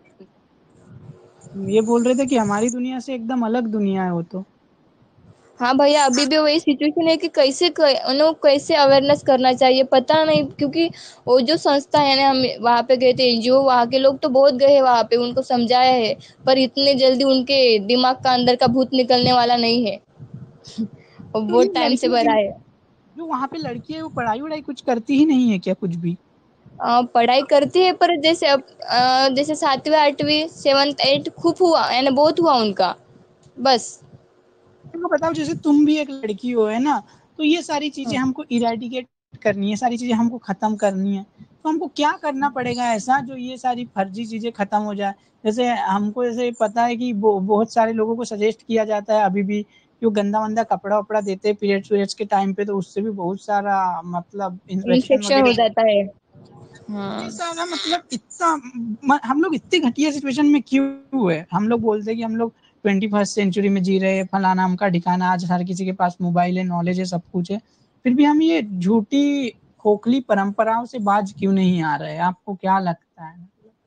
ये बोल रहे थे कि हमारी दुनिया से एकदम अलग दुनिया है वो तो। हाँ भैया, अभी भी वही सिचुएशन है कि कैसे अवेयरनेस करना चाहिए पता नहीं, क्योंकि वो जो संस्था है ना, हम वहाँ पे गए थे एनजीओ, वहाँ के लोग तो बहुत गए वहाँ पे, उनको समझाया है, पर इतने जल्दी उनके दिमाग का अंदर का भूत निकलने वाला नहीं है। वो तो ये बहुत टाइम से लड़कियों की, भरा है। जो वहाँ पे लड़की है, वो पढ़ाई वढ़ाई कुछ करती ही नहीं है क्या, कुछ भी? पढ़ाई करती है पर जैसे अब जैसे 7वीं 8वीं 7th 8th खूब हुआ यानी बहुत हुआ उनका, बस। मेरे को बताओ, जैसे तुम भी एक लड़की हो, है ना? तो ये सारी चीजें हमको इरेडिकेट करनी है, सारी चीजें हमको खत्म करनी है, तो हमको क्या करना पड़ेगा ऐसा जो ये सारी फर्जी चीजें खत्म हो जाए? जैसे हमको जैसे पता है कि बहुत सारे लोगों को सजेस्ट किया जाता है अभी भी जो गंदा वंदा कपड़ा वपड़ा देते हैं पीरियड्स के टाइम पे, तो उससे भी बहुत सारा मतलब इन्फेक्शन इन्फेक्शन हो वगैरह। जाता है। ये हाँ सारा मतलब इतना हम लोग इतनी घटिया सिचुएशन में क्यों है? हम लोग बोलते हैं कि हम लोग 21st सेंचुरी में जी रहे हैं, फलाना हमका ठिकाना, आज हर किसी के पास मोबाइल है, नॉलेज है, सब कुछ है, फिर भी हम ये झूठी खोखली परंपराओं से बाज क्यों नहीं आ रहे? आपको क्या लगता है?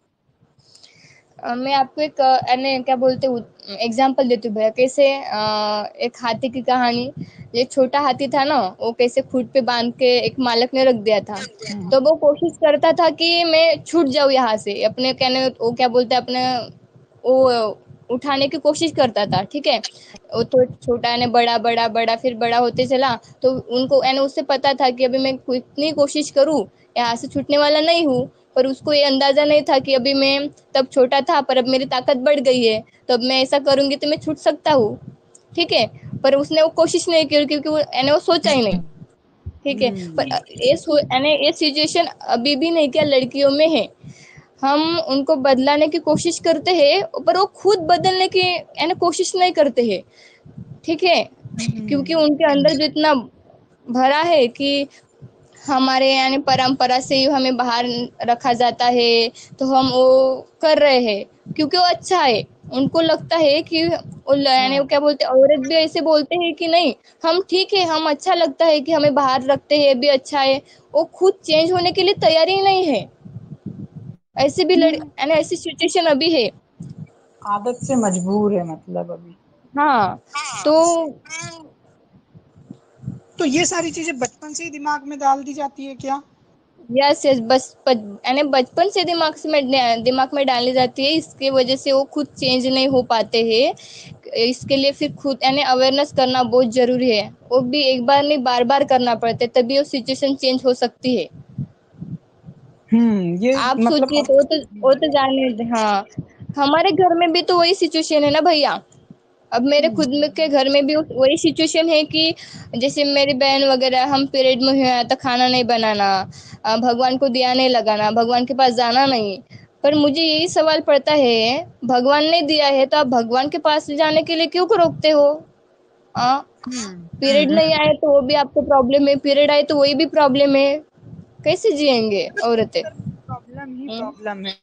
मैं आपको एक क्या बोलते एग्जाम्पल देती हूँ भैया। कैसे एक हाथी की कहानी। ये छोटा हाथी था ना, वो कैसे खूंट पे बांध के एक मालक ने रख दिया था। तो वो कोशिश करता था कि मैं छूट जाऊं यहाँ से, अपने कहने वो क्या बोलते हैं अपने वो उठाने की कोशिश करता था, ठीक है। वो तो छोटा ने बड़ा बड़ा बड़ा फिर बड़ा होते चला। तो उनको यानी उससे पता था कि अभी मैं कितनी कोशिश करूं यहाँ से छूटने वाला नहीं हूँ। पर उसको ये अंदाजा नहीं था कि अभी मैं तब छोटा था पर अब मेरी ताकत बढ़ गई है, तो अब मैं ऐसा करूंगी तो मैं छूट सकता हूँ, ठीक है। पर उसने वो कोशिश नहीं की क्योंकि वो यानी वो सोचा ही नहीं, ठीक है। पर यानी ये सिचुएशन अभी भी नहीं क्या लड़कियों में है। हम उनको बदलाने की कोशिश करते हैं पर वो खुद बदलने की यानी कोशिश नहीं करते हैं, ठीक है। क्योंकि उनके अंदर जो इतना भरा है कि हमारे यानी परंपरा से ही हमें बाहर रखा जाता है, तो हम वो कर रहे हैं क्योंकि वो अच्छा है। उनको लगता है कि वो यानी वो क्या बोलते हैं, औरत भी ऐसे बोलते हैं कि नहीं हम ठीक है, हम अच्छा लगता है कि हमें बाहर रखते हैं भी अच्छा है। वो खुद चेंज होने के लिए तैयारी ही नहीं है। ऐसे भी यानी ऐसी सिचुएशन अभी है। आदत से मजबूर है मतलब अभी। हाँ तो तो ये सारी चीजें बचपन से ही दिमाग में डाल दी जाती है क्या? यस यस, बस यानी बचपन से दिमाग में डाली जाती है। इसके वजह से वो खुद चेंज नहीं हो पाते हैं। इसके लिए फिर खुद यानी अवेयरनेस करना बहुत जरूरी है। वो भी एक बार नहीं बार बार करना पड़ता है, तभी वो सिचुएशन चेंज हो सकती है। ये आप मतलब सोचिए तो वो तो जाने। हाँ हमारे घर में भी तो वही सिचुएशन है ना भैया। अब मेरे खुद के घर में भी वही सिचुएशन है कि जैसे मेरी बहन वगैरह हम पीरियड में हुआ तो खाना नहीं बनाना, भगवान को दिया नहीं लगाना, भगवान के पास जाना नहीं। पर मुझे यही सवाल पड़ता है, भगवान ने दिया है तो आप भगवान के पास जाने के लिए क्यों को रोकते हो? हाँ पीरियड नहीं आए तो वो भी आपको प्रॉब्लम है, पीरियड आए तो वही भी प्रॉब्लम है। कैसे जिएंगे औरतें? प्रॉब्लम ही हम्म? प्रॉब्लम है।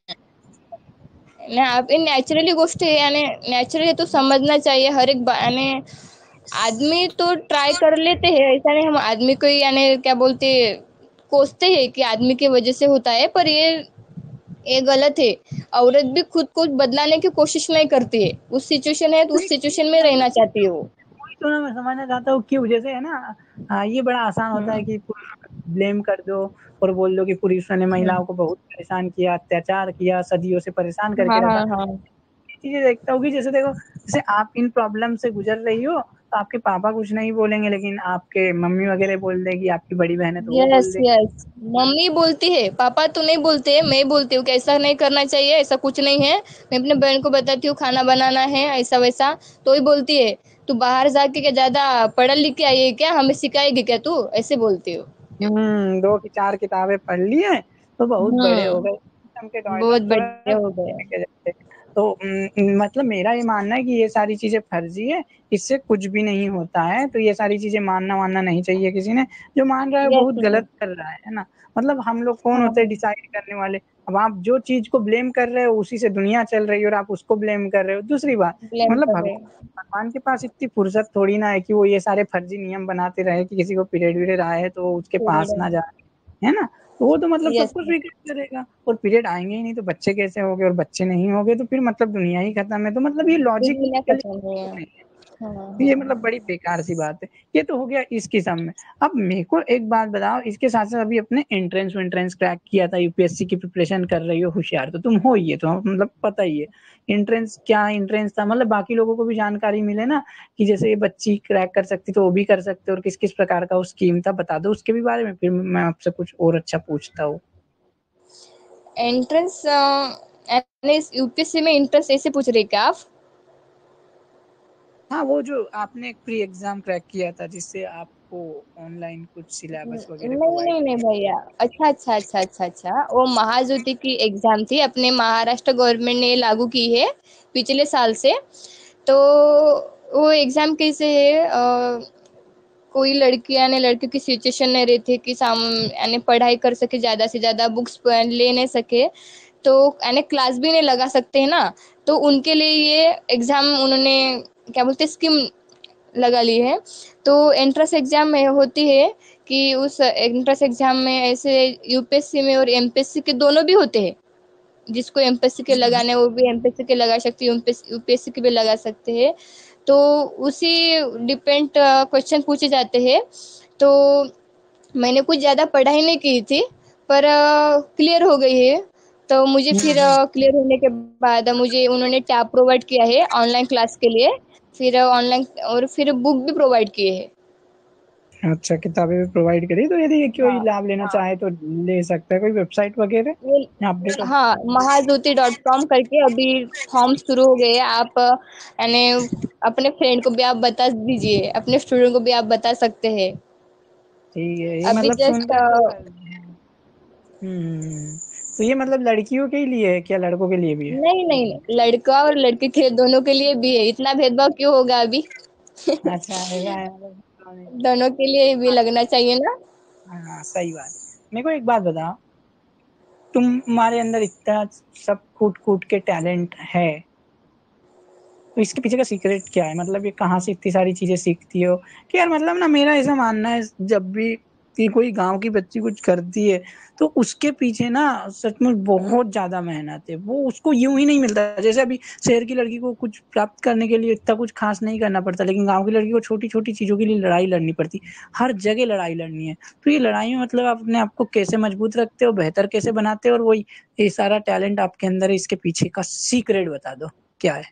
आप नॅचरली गोष्ट आहे आणि नॅचरली तो समझना चाहिए हर एक यानी आदमी तो ट्राई कर लेते हैं, ऐसा नहीं हम आदमी को यानी क्या बोलते कोसते हैं कि आदमी की वजह से होता है, पर ये गलत है। औरत भी खुद को बदलाने की कोशिश नहीं करती है। उस सिचुएशन है तो उस सिचुएशन में रहना चाहती है वो। वही तो ना मैं समझना चाहता हूँ क्यों, जैसे है ना, ये बड़ा आसान होता है हम्म, कि ब्लेम कर दो और बोल दो कि पुरुषों ने हम्म, महिलाओं को बहुत परेशान किया, अत्याचार किया, सदियों से परेशान हाँ करके रखा। हाँ हाँ। चीजें देखता होगी, जैसे देखो, जैसे आप इन प्रॉब्लम से गुजर रही हो तो आपके पापा कुछ नहीं बोलेंगे, लेकिन आपके मम्मी वगैरह बोल देगी, आपकी बड़ी बहन है तो वो यस बोल देगी। यस, मम्मी बोलती है, पापा तो नहीं बोलते है, मैं बोलती हूँ कि ऐसा नहीं करना चाहिए, ऐसा कुछ नहीं है। मैं अपने बहन को बताती हूँ खाना बनाना है ऐसा वैसा, तो ही बोलती है तू बाहर जाके क्या ज्यादा पढ़ लिख के आई है क्या, हमें सिखाएगी क्या तू, ऐसे बोलती हूँ। 2 की 4 किताबें पढ़ ली हैं तो बहुत बड़े हो गए, हम के बहुत टॉयलेट बढ़िया थोड़ा हो गया। लेके जाते। तो मतलब मेरा ये मानना है कि ये सारी चीजें फर्जी है, इससे कुछ भी नहीं होता है, तो ये सारी चीजें मानना मानना नहीं चाहिए किसी ने। जो मान रहा है वो यस बहुत यस। गलत कर रहा है ना। मतलब हम लोग कौन हाँ होते हैं हाँ। डिसाइड करने वाले? अब आप जो चीज को ब्लेम कर रहे हो उसी से दुनिया चल रही है और आप उसको ब्लेम कर रहे हो। दूसरी बात, ब्लेम मतलब कर रहे हैं। भगवान के पास इतनी फुर्सत थोड़ी ना है कि वो ये सारे फर्जी नियम बनाते रहे कि किसी को पीरियड वीरियड आए तो उसके पास ना जाए, है ना। तो वो तो मतलब सब यस कुछ यस। स्वीकार करेगा, और पीरियड आएंगे ही नहीं तो बच्चे कैसे होंगे, और बच्चे नहीं होंगे तो फिर मतलब दुनिया ही खत्म है। तो मतलब ये फिर दुनिया लॉजिकली खत्म है। हाँ ये हाँ मतलब बड़ी बेकार सी बात है। ये तो हो गया इस किस्म में। अब मेरे को एक बात बताओ, इसके साथ साथ अभी अपने एंट्रेंस वेंट्रेंस क्रैक किया था, यूपीएससी की प्रिपरेशन कर रही हो, होशियार तो तुम हो ही है, तो मतलब पता ही है एंट्रेंस क्या एंट्रेंस था, मतलब बाकी लोगों को भी जानकारी मिले ना कि जैसे ये बच्ची क्रैक कर सकती तो वो भी कर सकते, और किस किस प्रकार का वो स्कीम था बता दो उसके भी बारे में, फिर मैं आपसे कुछ और अच्छा पूछता हूँ। एंट्रेंस यूपीएससी में एंट्रेंस ऐसे पूछ रहे क्या आप? हाँ, वो जो आपने एक प्री एग्जाम क्रैक किया था जिससे आपको ऑनलाइन कुछ सिलेबस वगैरह नहीं प्रोवाइड नहीं नहीं किया। भैया। अच्छा अच्छा अच्छा अच्छा अच्छा, वो महाज्योति की एग्जाम थी, अपने महाराष्ट्र गवर्नमेंट ने लागू की है पिछले साल से। तो वो एग्जाम कैसे है, कोई लड़की यानी लड़कियों की सिचुएशन नहीं रहती है कि यानी पढ़ाई कर सके, ज़्यादा से ज़्यादा बुक्स ले नहीं सके, तो यानी क्लास भी नहीं लगा सकते हैं ना, तो उनके लिए ये एग्ज़ाम उन्होंने क्या बोलते हैं स्कीम लगा ली है। तो एंट्रेंस एग्ज़ाम में होती है कि उस एंट्रेंस एग्ज़ाम में ऐसे यूपीएससी में और एमपीएससी के दोनों भी होते हैं। जिसको एमपीएससी के लगाने वो भी एमपीएससी के लगा सकते हैं, यूपीएससी के भी लगा सकते हैं। तो उसी डिपेंड क्वेश्चन पूछे जाते हैं। तो मैंने कुछ ज़्यादा पढ़ाई नहीं की थी, पर क्लियर हो गई है। तो मुझे फिर क्लियर होने के बाद मुझे उन्होंने टैब प्रोवाइड किया है ऑनलाइन क्लास के लिए, फिर ऑनलाइन और फिर बुक भी प्रोवाइड किए हैं। अच्छा, किताबें भी प्रोवाइड करी, तो यदि कोई हाँ लाभ लेना हाँ, चाहे तो ले सकता है, कोई वेबसाइट वगैरह ये अपडेट? हाँ, महाज्योति.com करके अभी फॉर्म शुरू हो गए हैं। आप यानी अपने फ्रेंड को भी आप बता दीजिए, अपने स्टूडेंट को भी आप बता सकते हैं। ठीक है, ये अभी मतलब जस्ट सुनकर तो तो ये मतलब लड़कियों के लिए है क्या, लड़कों के लिए भी है? नहीं नहीं नहीं, लड़का और लड़के के दोनों के लिए भी है, इतना भेदभाव क्यों होगा अभी। अच्छा, ऐसा है मतलब। दोनों के लिए भी लगना चाहिए ना। हाँ, सही बात। मेरे को एक बात बताओ, तुम्हारे अंदर इतना सब कूट कूट के टैलेंट है, तो इसके पीछे का सीक्रेट क्या है? मतलब ये कहाँ से इतनी सारी चीजें सीखती हो? कि यार मतलब ना, मेरा ऐसा मानना है, जब भी कि कोई गांव की बच्ची कुछ करती है तो उसके पीछे ना सचमुच बहुत ज्यादा मेहनत है। वो उसको यूं ही नहीं मिलता। जैसे अभी शहर की लड़की को कुछ प्राप्त करने के लिए इतना कुछ खास नहीं करना पड़ता, लेकिन गांव की लड़की को छोटी छोटी चीजों के लिए लड़ाई लड़नी पड़ती। हर जगह लड़ाई लड़नी है। तो ये लड़ाई में मतलब आप अपने आप को कैसे मजबूत रखते हो, बेहतर कैसे बनाते हो, और वही ये सारा टैलेंट आपके अंदर है, इसके पीछे का सीक्रेट बता दो, क्या है?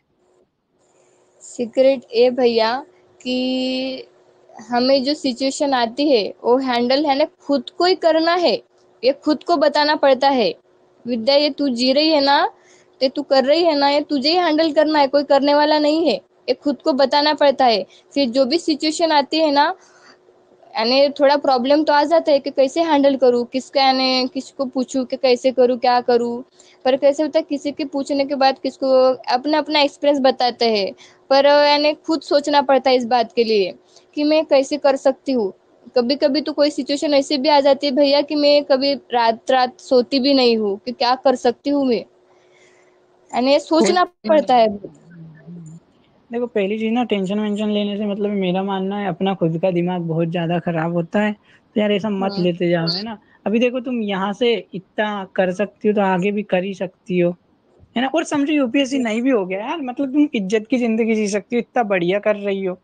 सीक्रेट ये भैया कि हमें जो सिचुएशन आती है वो हैंडल है ना खुद को ही करना है। ये खुद को बताना पड़ता है, विद्या ये तू जी रही है ना, ते तू कर रही है ना, ये तुझे ही हैंडल करना है, कोई करने वाला नहीं है। ये खुद को बताना पड़ता है। फिर जो भी सिचुएशन आती है ना, यानी थोड़ा प्रॉब्लम तो आ जाता है कि कैसे हैंडल करूँ, किसका यानी किसको पूछूँ कि कैसे करूँ क्या करूँ। पर कैसे होता है किसी के पूछने के बाद किसको अपना अपना एक्सपीरियंस बताते हैं, पर यानी खुद सोचना पड़ता है इस बात के लिए कि मैं कैसे कर सकती हूँ। कभी कभी तो कोई सिचुएशन ऐसी भी आ जाती है भैया कि मैं कभी रात रात सोती भी नहीं हूँ कि क्या कर सकती हूँ मैं, यानी कोई सोचना पड़ता है। देखो, पहली चीज ना, टेंशन वेंशन लेने से मतलब मेरा मानना है अपना खुद का दिमाग बहुत ज्यादा खराब होता है। तो यार ऐसा मत हम्म, लेते जाओ, है ना। अभी देखो, तुम यहाँ से इतना कर सकती हो तो आगे भी कर ही सकती हो, है ना। और समझो यूपीएससी नहीं भी हो गया यार, मतलब तुम इज्जत की जिंदगी जी सकती हो, इतना बढ़िया कर रही हो,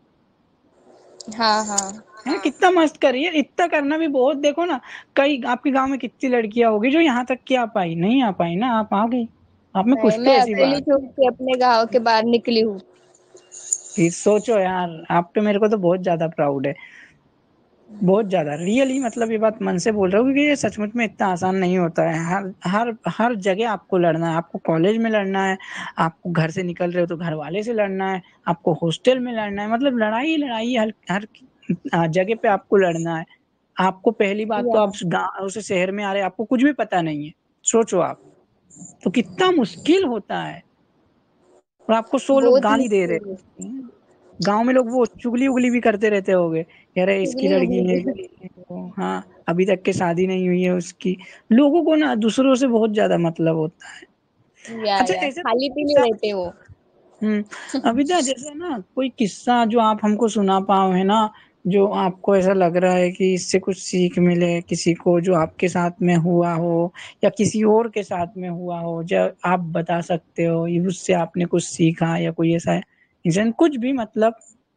हाँ हाँ। है ना। कितना मस्त कर रही है, इतना करना भी बहुत। देखो ना, कई आपके गांव में कितनी लड़कियां होगी जो यहाँ तक की आ पाई, नहीं आ पाई ना, आप आ गई। आप में नहीं, कुछ तो मैं ऐसी अकेली बात। छोड़ के अपने गांव के बाहर निकली हूँ। फिर सोचो यार, आप पे मेरे को तो बहुत ज्यादा प्राउड है, बहुत ज्यादा रियली, मतलब ये बात मन से बोल रहा हूँ, क्योंकि ये सचमुच में इतना आसान नहीं होता है। हर हर हर जगह आपको लड़ना है। आपको कॉलेज में लड़ना है, आपको घर से निकल रहे हो तो घर वाले से लड़ना है, आपको हॉस्टल में लड़ना है, मतलब लड़ाई ही लड़ाई है, हर हर जगह पे आपको लड़ना है। आपको पहली बात तो, या आप गाँव से शहर में आ रहे हैं, आपको कुछ भी पता नहीं है। सोचो आप, तो कितना मुश्किल होता है। और आपको 100 लोग बहुत गाली दे रहे मुश्किल है। हैं। गांव में लोग वो चुगली उगली भी करते रहते होंगे, यार इसकी चुगली लड़की उगली है, भी। हाँ, अभी तक के शादी नहीं हुई है उसकी। लोगों को ना दूसरों से बहुत ज्यादा मतलब होता है। अच्छा, या ऐसे खाली पीली किस्सा, रहते वो। अभी तो जैसे ना कोई किस्सा जो आप हमको सुना पाओ, है ना, जो आपको ऐसा लग रहा है कि इससे कुछ सीख मिले किसी को, जो आपके साथ में हुआ हो या किसी और के साथ में हुआ हो, जो आप बता सकते हो, ये उससे आपने कुछ सीखा, या कोई ऐसा इंसान, कुछ भी मतलब,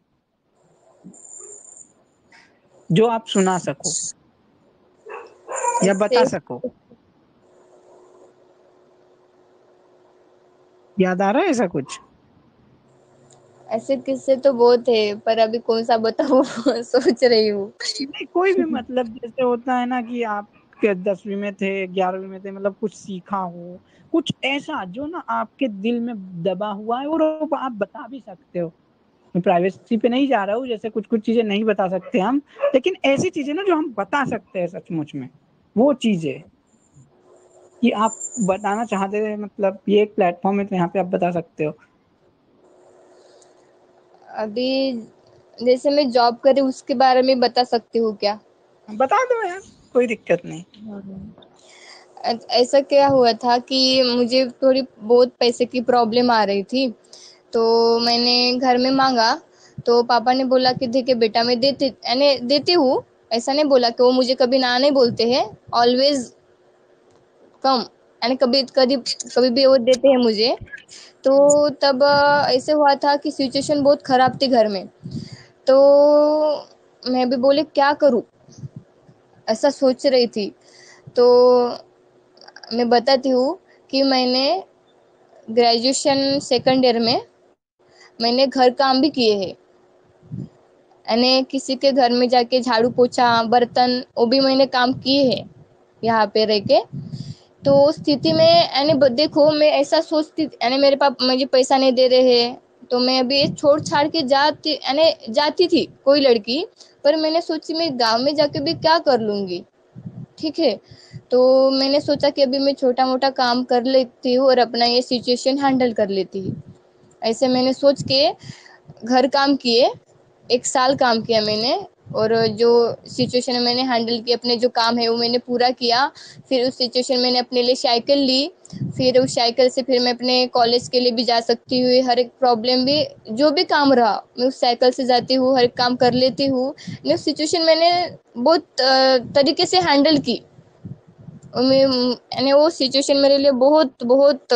जो आप सुना सको या बता ऐसे सको। याद आ रहा है ऐसा कुछ? ऐसे किस्से तो बहुत है, पर अभी कौन सा बताऊं सोच रही हूँ। नहीं, कोई भी, मतलब जैसे होता है ना कि आप के 10वीं में थे, 11वीं में थे, मतलब कुछ सीखा हो, कुछ ऐसा जो ना आपके दिल में दबा हुआ है, और वो आप बता भी सकते हो। मैं प्राइवेसी पे नहीं जा रहा हूँ, जैसे कुछ कुछ चीजें नहीं बता सकते हम, लेकिन ऐसी चीजें ना जो हम बता सकते हैं सचमुच में, वो चीजें कि आप बताना चाहते थे, मतलब ये एक प्लेटफॉर्म है तो यहाँ पे आप बता सकते हो। अभी जैसे मैं जॉब कर रही हूँ उसके बारे में बता सकती हूँ क्या? बता दो यार, कोई दिक्कत नहीं। ऐसा क्या हुआ था कि मुझे थोड़ी बहुत पैसे की प्रॉब्लम आ रही थी, तो मैंने घर में मांगा। तो पापा ने बोला कि ठीक है बेटा, मैं देती हूँ। ऐसा नहीं बोला कि वो मुझे कभी ना नहीं बोलते हैं, ऑलवेज कम, यानी कभी कभी कभी भी वो देते हैं मुझे। तो तब ऐसे हुआ था कि सिचुएशन बहुत खराब थी घर में। तो मैं भी बोले क्या करूँ, ऐसा सोच रही थी। तो मैं बताती हूँ कि मैंने ग्रेजुएशन सेकंड ईयर में मैंने घर काम भी किए हैं, यानी किसी के घर में जाके झाड़ू पोछा बर्तन वो भी मैंने काम किए हैं यहाँ पे रह के। तो उस स्थिति में यानी देखो मैं ऐसा सोचती, यानी मेरे पाप मुझे पैसा नहीं दे रहे हैं, तो मैं अभी छोड़ छाड़ के जाती थी कोई लड़की। पर मैंने सोची मैं गांव में जाके भी क्या कर लूंगी, ठीक है। तो मैंने सोचा कि अभी मैं छोटा मोटा काम कर लेती हूँ और अपना ये सिचुएशन हैंडल कर लेती हूँ। ऐसे मैंने सोच के घर काम किए, 1 साल काम किया मैंने। और जो सिचुएशन मैंने हैंडल की, अपने जो काम है वो मैंने पूरा किया। फिर उस सिचुएशन मैंने अपने लिए साइकिल ली। फिर उस साइकिल से फिर मैं अपने कॉलेज के लिए भी जा सकती हुई, हर एक प्रॉब्लम भी जो भी काम रहा मैं उस साइकिल से जाती हूँ, हर एक काम कर लेती हूँ। उस सिचुएशन मैंने बहुत तरीके से हैंडल की। और मैं यानी वो सिचुएशन मेरे लिए बहुत बहुत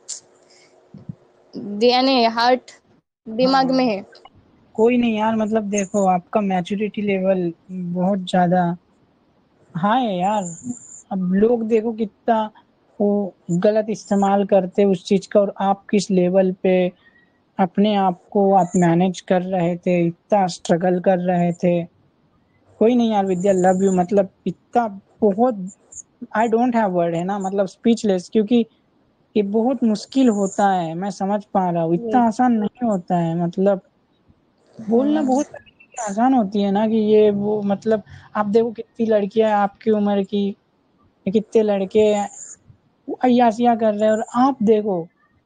यानी हार्ट दिमाग में हाँ, है। कोई नहीं यार, मतलब देखो आपका मैच्योरिटी लेवल बहुत ज्यादा हाई है यार। अब लोग देखो कितना वो गलत इस्तेमाल करते उस चीज का, और आप किस लेवल पे अपने आप को आप मैनेज कर रहे थे, इतना स्ट्रगल कर रहे थे। कोई नहीं यार विद्या, लव यू, मतलब इतना बहुत, आई डोंट हैव वर्ड है ना, मतलब स्पीचलेस, क्योंकि ये बहुत मुश्किल होता है, मैं समझ पा रहा हूँ, इतना आसान नहीं होता है। मतलब बोलना बहुत आसान होती है ना कि ये वो, मतलब आप देखो कितनी लड़कियां आपकी उम्र की, कितने लड़के अय्यासियां कर रहे हैं, और आप देखो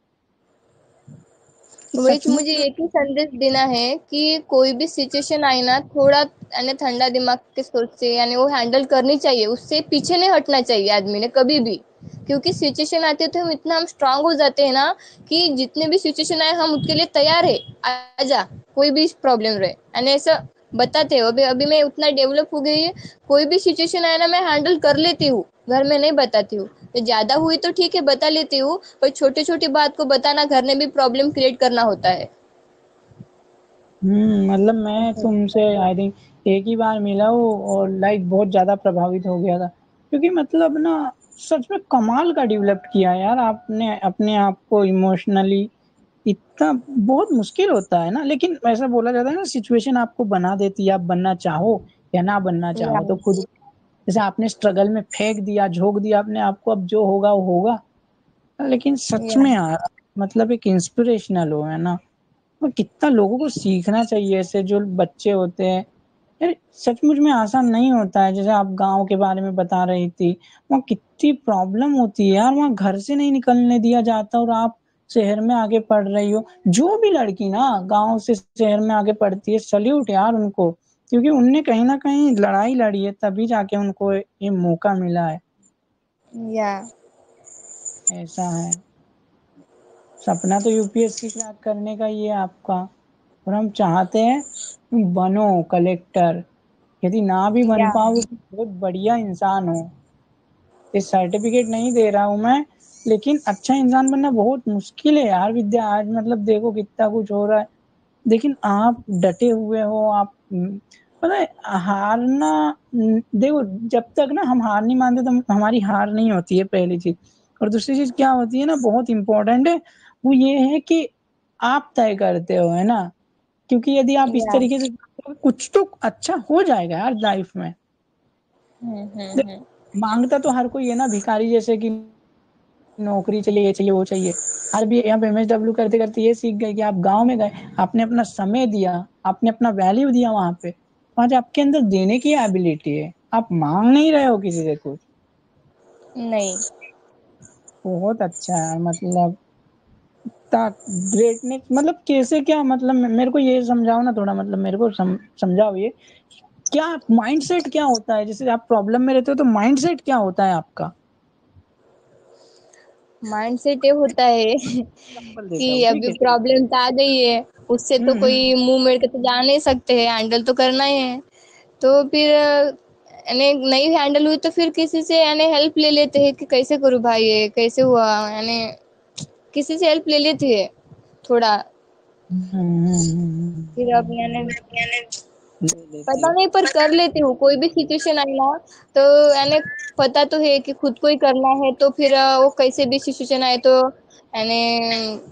कि वही सच तो, में। मुझे एक ही संदेश देना है कि कोई भी सिचुएशन आई ना, थोड़ा यानी ठंडा दिमाग के सोच से यानी वो हैंडल करनी चाहिए, उससे पीछे नहीं हटना चाहिए आदमी ने कभी भी। क्योंकि सिचुएशन आती है तो हम इतना स्ट्रांग हो जाते हैं ना कि जितने भी सिचुएशन आए हम उसके लिए तैयार है। आजा, कोई भी प्रॉब्लम रहे, यानी ऐसा बताते हो। अभी अभी मैं उतना डेवलप हो गई है, कोई भी सिचुएशन आए ना मैं हैंडल कर लेती हूँ, घर में नहीं बताती हूँ। तो ज्यादा हुई तो ठीक है बता लेती हूँ, पर छोटी छोटी बात को बताना घर में भी प्रॉब्लम क्रिएट करना होता है। मतलब मैं तुमसे आई थिंक एक ही बार मिला हूँ, और लाइक बहुत ज्यादा प्रभावित हो गया था, क्योंकि मतलब ना सच में कमाल का डेवलप किया यार आपने अपने आप को इमोशनली। इतना बहुत मुश्किल होता है ना, लेकिन ऐसा बोला जाता है ना, सिचुएशन आपको बना देती है, आप बनना चाहो या ना बनना या चाहो तो खुद। जैसे आपने स्ट्रगल में फेंक दिया, झोंक दिया अपने आप को, अब जो होगा वो होगा। लेकिन सच या में यार मतलब एक इंस्पिरेशनल हो, है ना। और कितना लोगों को सीखना चाहिए ऐसे जो बच्चे होते हैं यार। सचमुच में आसान नहीं होता है, जैसे आप गांव के बारे में बता रही थी, वहाँ कितनी प्रॉब्लम होती है यार, वहाँ घर से नहीं निकलने दिया जाता, और आप शहर में आगे पढ़ रही हो। जो भी लड़की ना गांव से शहर में आगे पढ़ती है, सल्यूट यार उनको, क्योंकि उनने कहीं ना कहीं लड़ाई लड़ी है, तभी जाके उनको ये मौका मिला है। या ऐसा है। सपना तो यूपीएससी क्रैक करने का ही है आपका, और हम चाहते हैं तुम बनो कलेक्टर। यदि ना भी बन या पाओगे तो बहुत बढ़िया इंसान हो। ये सर्टिफिकेट नहीं दे रहा हूं मैं, लेकिन अच्छा इंसान बनना बहुत मुश्किल है यार विद्या। आज मतलब देखो कितना कुछ हो रहा है, लेकिन आप डटे हुए हो। आप पता है हारना, देखो जब तक ना हम हार नहीं मानते तो हमारी हार नहीं होती है, पहली चीज। और दूसरी चीज क्या होती है ना, बहुत इंपॉर्टेंट है, वो ये है कि आप तय करते हो, है ना। क्योंकि यदि आप इस या तरीके से कुछ तो अच्छा हो जाएगा यार लाइफ में। हम्म। मांगता तो हर कोई है ना, भिखारी जैसे कि नौकरी चाहिए, ये चाहिए, वो चाहिए। आज भी यहाँ पे एमएसडब्ल्यू करते करते ये सीख गए कि आप गांव में गए, आपने अपना समय दिया, आपने अपना वैल्यू दिया वहां पे, आज आपके अंदर देने की एबिलिटी है, आप मांग नहीं रहे हो किसी से कुछ। नहीं। बहुत अच्छा है मतलब। इतना ग्रेटनेस मतलब कैसे, क्या मतलब मेरे को ये समझाओ ना थोड़ा, मतलब मेरे को समझाओ ये क्या माइंडसेट क्या होता है, जैसे आप प्रॉब्लम में रहते हो तो माइंडसेट क्या होता है आपका? माइंडसेट ये होता है एग्जांपल देता कि हूँ, ठीक अभी है। प्रॉब्लम तो आ गई है, उससे तो कोई हम्म। मुंह मोड़ के तो जा नहीं सकते हैं, हैंडल तो करना ही है। तो फिर यानी नहीं हैंडल हुई तो फिर किसी से यानी हेल्प ले लेते हैं कि कैसे करूँ भाई, ये कैसे हुआ, यानी किसी से हेल्प ले लेती है थोड़ा। फिर अब यानी ले लेती पता हो। नहीं पर कर लेती हूँ, कोई भी सिचुएशन आई ना तो यानी पता तो है कि खुद को ही करना है, तो फिर वो कैसे भी सिचुएशन आए तो यानी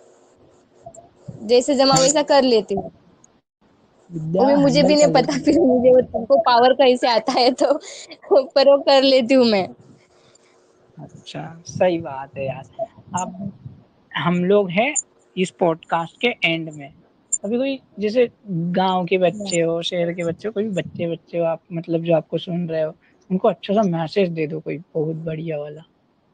जैसे जमा वैसा कर लेती हूँ। वो विद्या भी मुझे हैंडल भी नहीं कर पता लेती फिर मुझे वो तुमको पावर कैसे आता है, तो पर वो कर लेती हूँ मैं। हो। अच्छा, सही बात है यार। अब हम लोग हैं इस पॉडकास्ट के एंड में। अभी कोई जैसे गांव के बच्चे हो, शहर के बच्चे हो, कोई भी बच्चे बच्चे हो आप, मतलब जो आपको सुन रहे हो, उनको अच्छा सा मैसेज दे दो कोई बहुत बढ़िया वाला।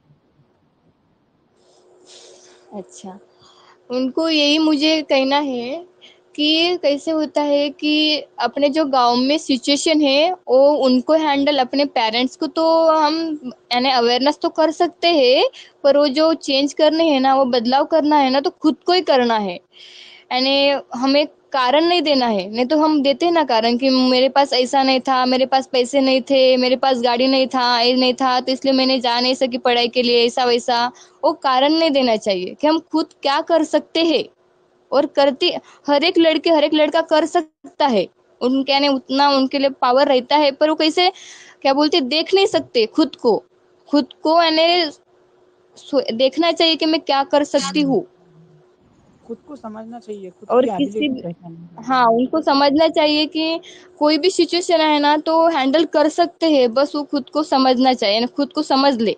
अच्छा, उनको यही मुझे कहना है कि कैसे होता है कि अपने जो गांव में सिचुएशन है वो उनको हैंडल, अपने पेरेंट्स को तो हम यानी अवेयरनेस तो कर सकते हैं, पर वो जो चेंज करने हैं ना, वो बदलाव करना है ना, तो खुद को ही करना है। यानी हमें कारण नहीं देना है, नहीं तो हम देते हैं ना कारण कि मेरे पास ऐसा नहीं था, मेरे पास पैसे नहीं थे, मेरे पास गाड़ी नहीं था, ये नहीं था, तो इसलिए मैंने जा नहीं सकी पढ़ाई के लिए, ऐसा वैसा। वो कारण नहीं देना चाहिए कि हम खुद क्या कर सकते हैं, और करती हर एक लड़के हर एक लड़का कर सकता है। उनके यानी उतना उनके लिए पावर रहता है, पर वो कैसे क्या बोलते देख नहीं सकते खुद को, खुद को यानी देखना चाहिए कि मैं क्या कर सकती हूँ। खुद को समझना चाहिए, खुद और की किसी एबिलिटी पहचाननी चाहिए। हाँ, उनको समझना चाहिए कि कोई भी सिचुएशन है ना तो हैंडल कर सकते हैं, बस वो खुद को समझना चाहिए ना, खुद को समझ ले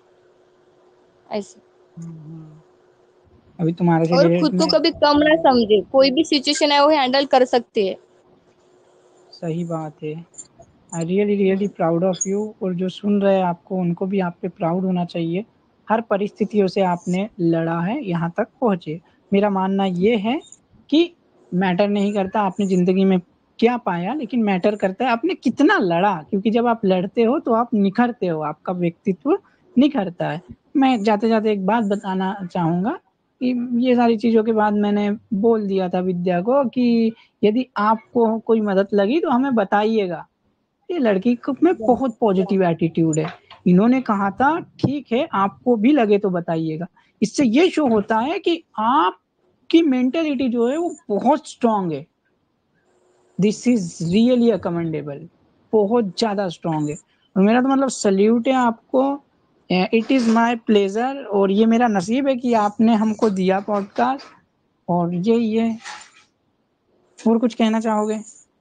ऐसे। हम्म। अभी तुम्हारे से और रिलेटेड खुद को में कभी कम ना समझे, कोई भी सिचुएशन है वो हैंडल कर सकते हैं। सही बात है। I really really proud of you, और जो सुन रहे हैं आपको उनको भी आप पे प्राउड होना चाहिए। हर परिस्थितियों से आपने लड़ा है, यहाँ तक पहुंचे। मेरा मानना ये है कि मैटर नहीं करता आपने जिंदगी में क्या पाया, लेकिन मैटर करता है आपने कितना लड़ा, क्योंकि जब आप लड़ते हो तो आप निखरते हो, आपका व्यक्तित्व निखरता है। मैं जाते जाते एक बात बताना चाहूंगा कि ये सारी चीजों के बाद मैंने बोल दिया था विद्या को कि यदि आपको कोई मदद लगी तो हमें बताइएगा। ये लड़की में बहुत पॉजिटिव एटीट्यूड है। इन्होंने कहा था ठीक है आपको भी लगे तो बताइएगा। इससे ये शो होता है कि आपकी मेंटेलिटी जो है वो बहुत स्ट्रांग है। दिस इज रियली अकमेंडेबल, बहुत ज्यादा स्ट्रांग है। और मेरा तो मतलब सल्यूट है आपको। इट इज माय प्लेजर, और ये मेरा नसीब है कि आपने हमको दिया पॉडकास्ट। और यही है। और कुछ कहना चाहोगे?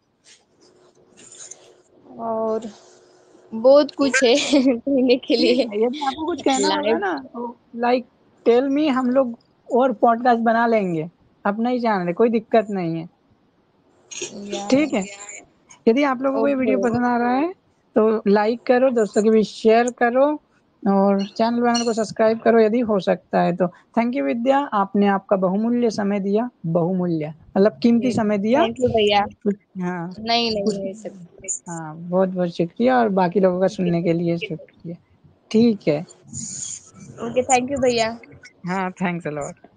और बहुत कुछ है कहने के ठीक लिए। है, यदि आपको कुछ कहना होगा लाइफ ना तो लाइक टेल मी, हम लोग और पॉडकास्ट बना लेंगे अपना ही चैनल है, कोई दिक्कत नहीं है। या ठीक है। यदि आप लोगों को ये ओके। वीडियो पसंद आ रहा है तो लाइक करो, दोस्तों के बीच शेयर करो, और चैनल वैनल को सब्सक्राइब करो यदि हो सकता है तो। थैंक यू विद्या, आपने आपका बहुमूल्य समय दिया, बहुमूल्य मतलब कीमती समय दिया। थैंक यू भैया। हाँ। नहीं कुछ, नहीं, ये सब हाँ बहुत बहुत शुक्रिया, और बाकी लोगों का सुनने के लिए शुक्रिया। ठीक है। ओके, थैंक यू भैया। हाँ, थैंक्स अ लॉट।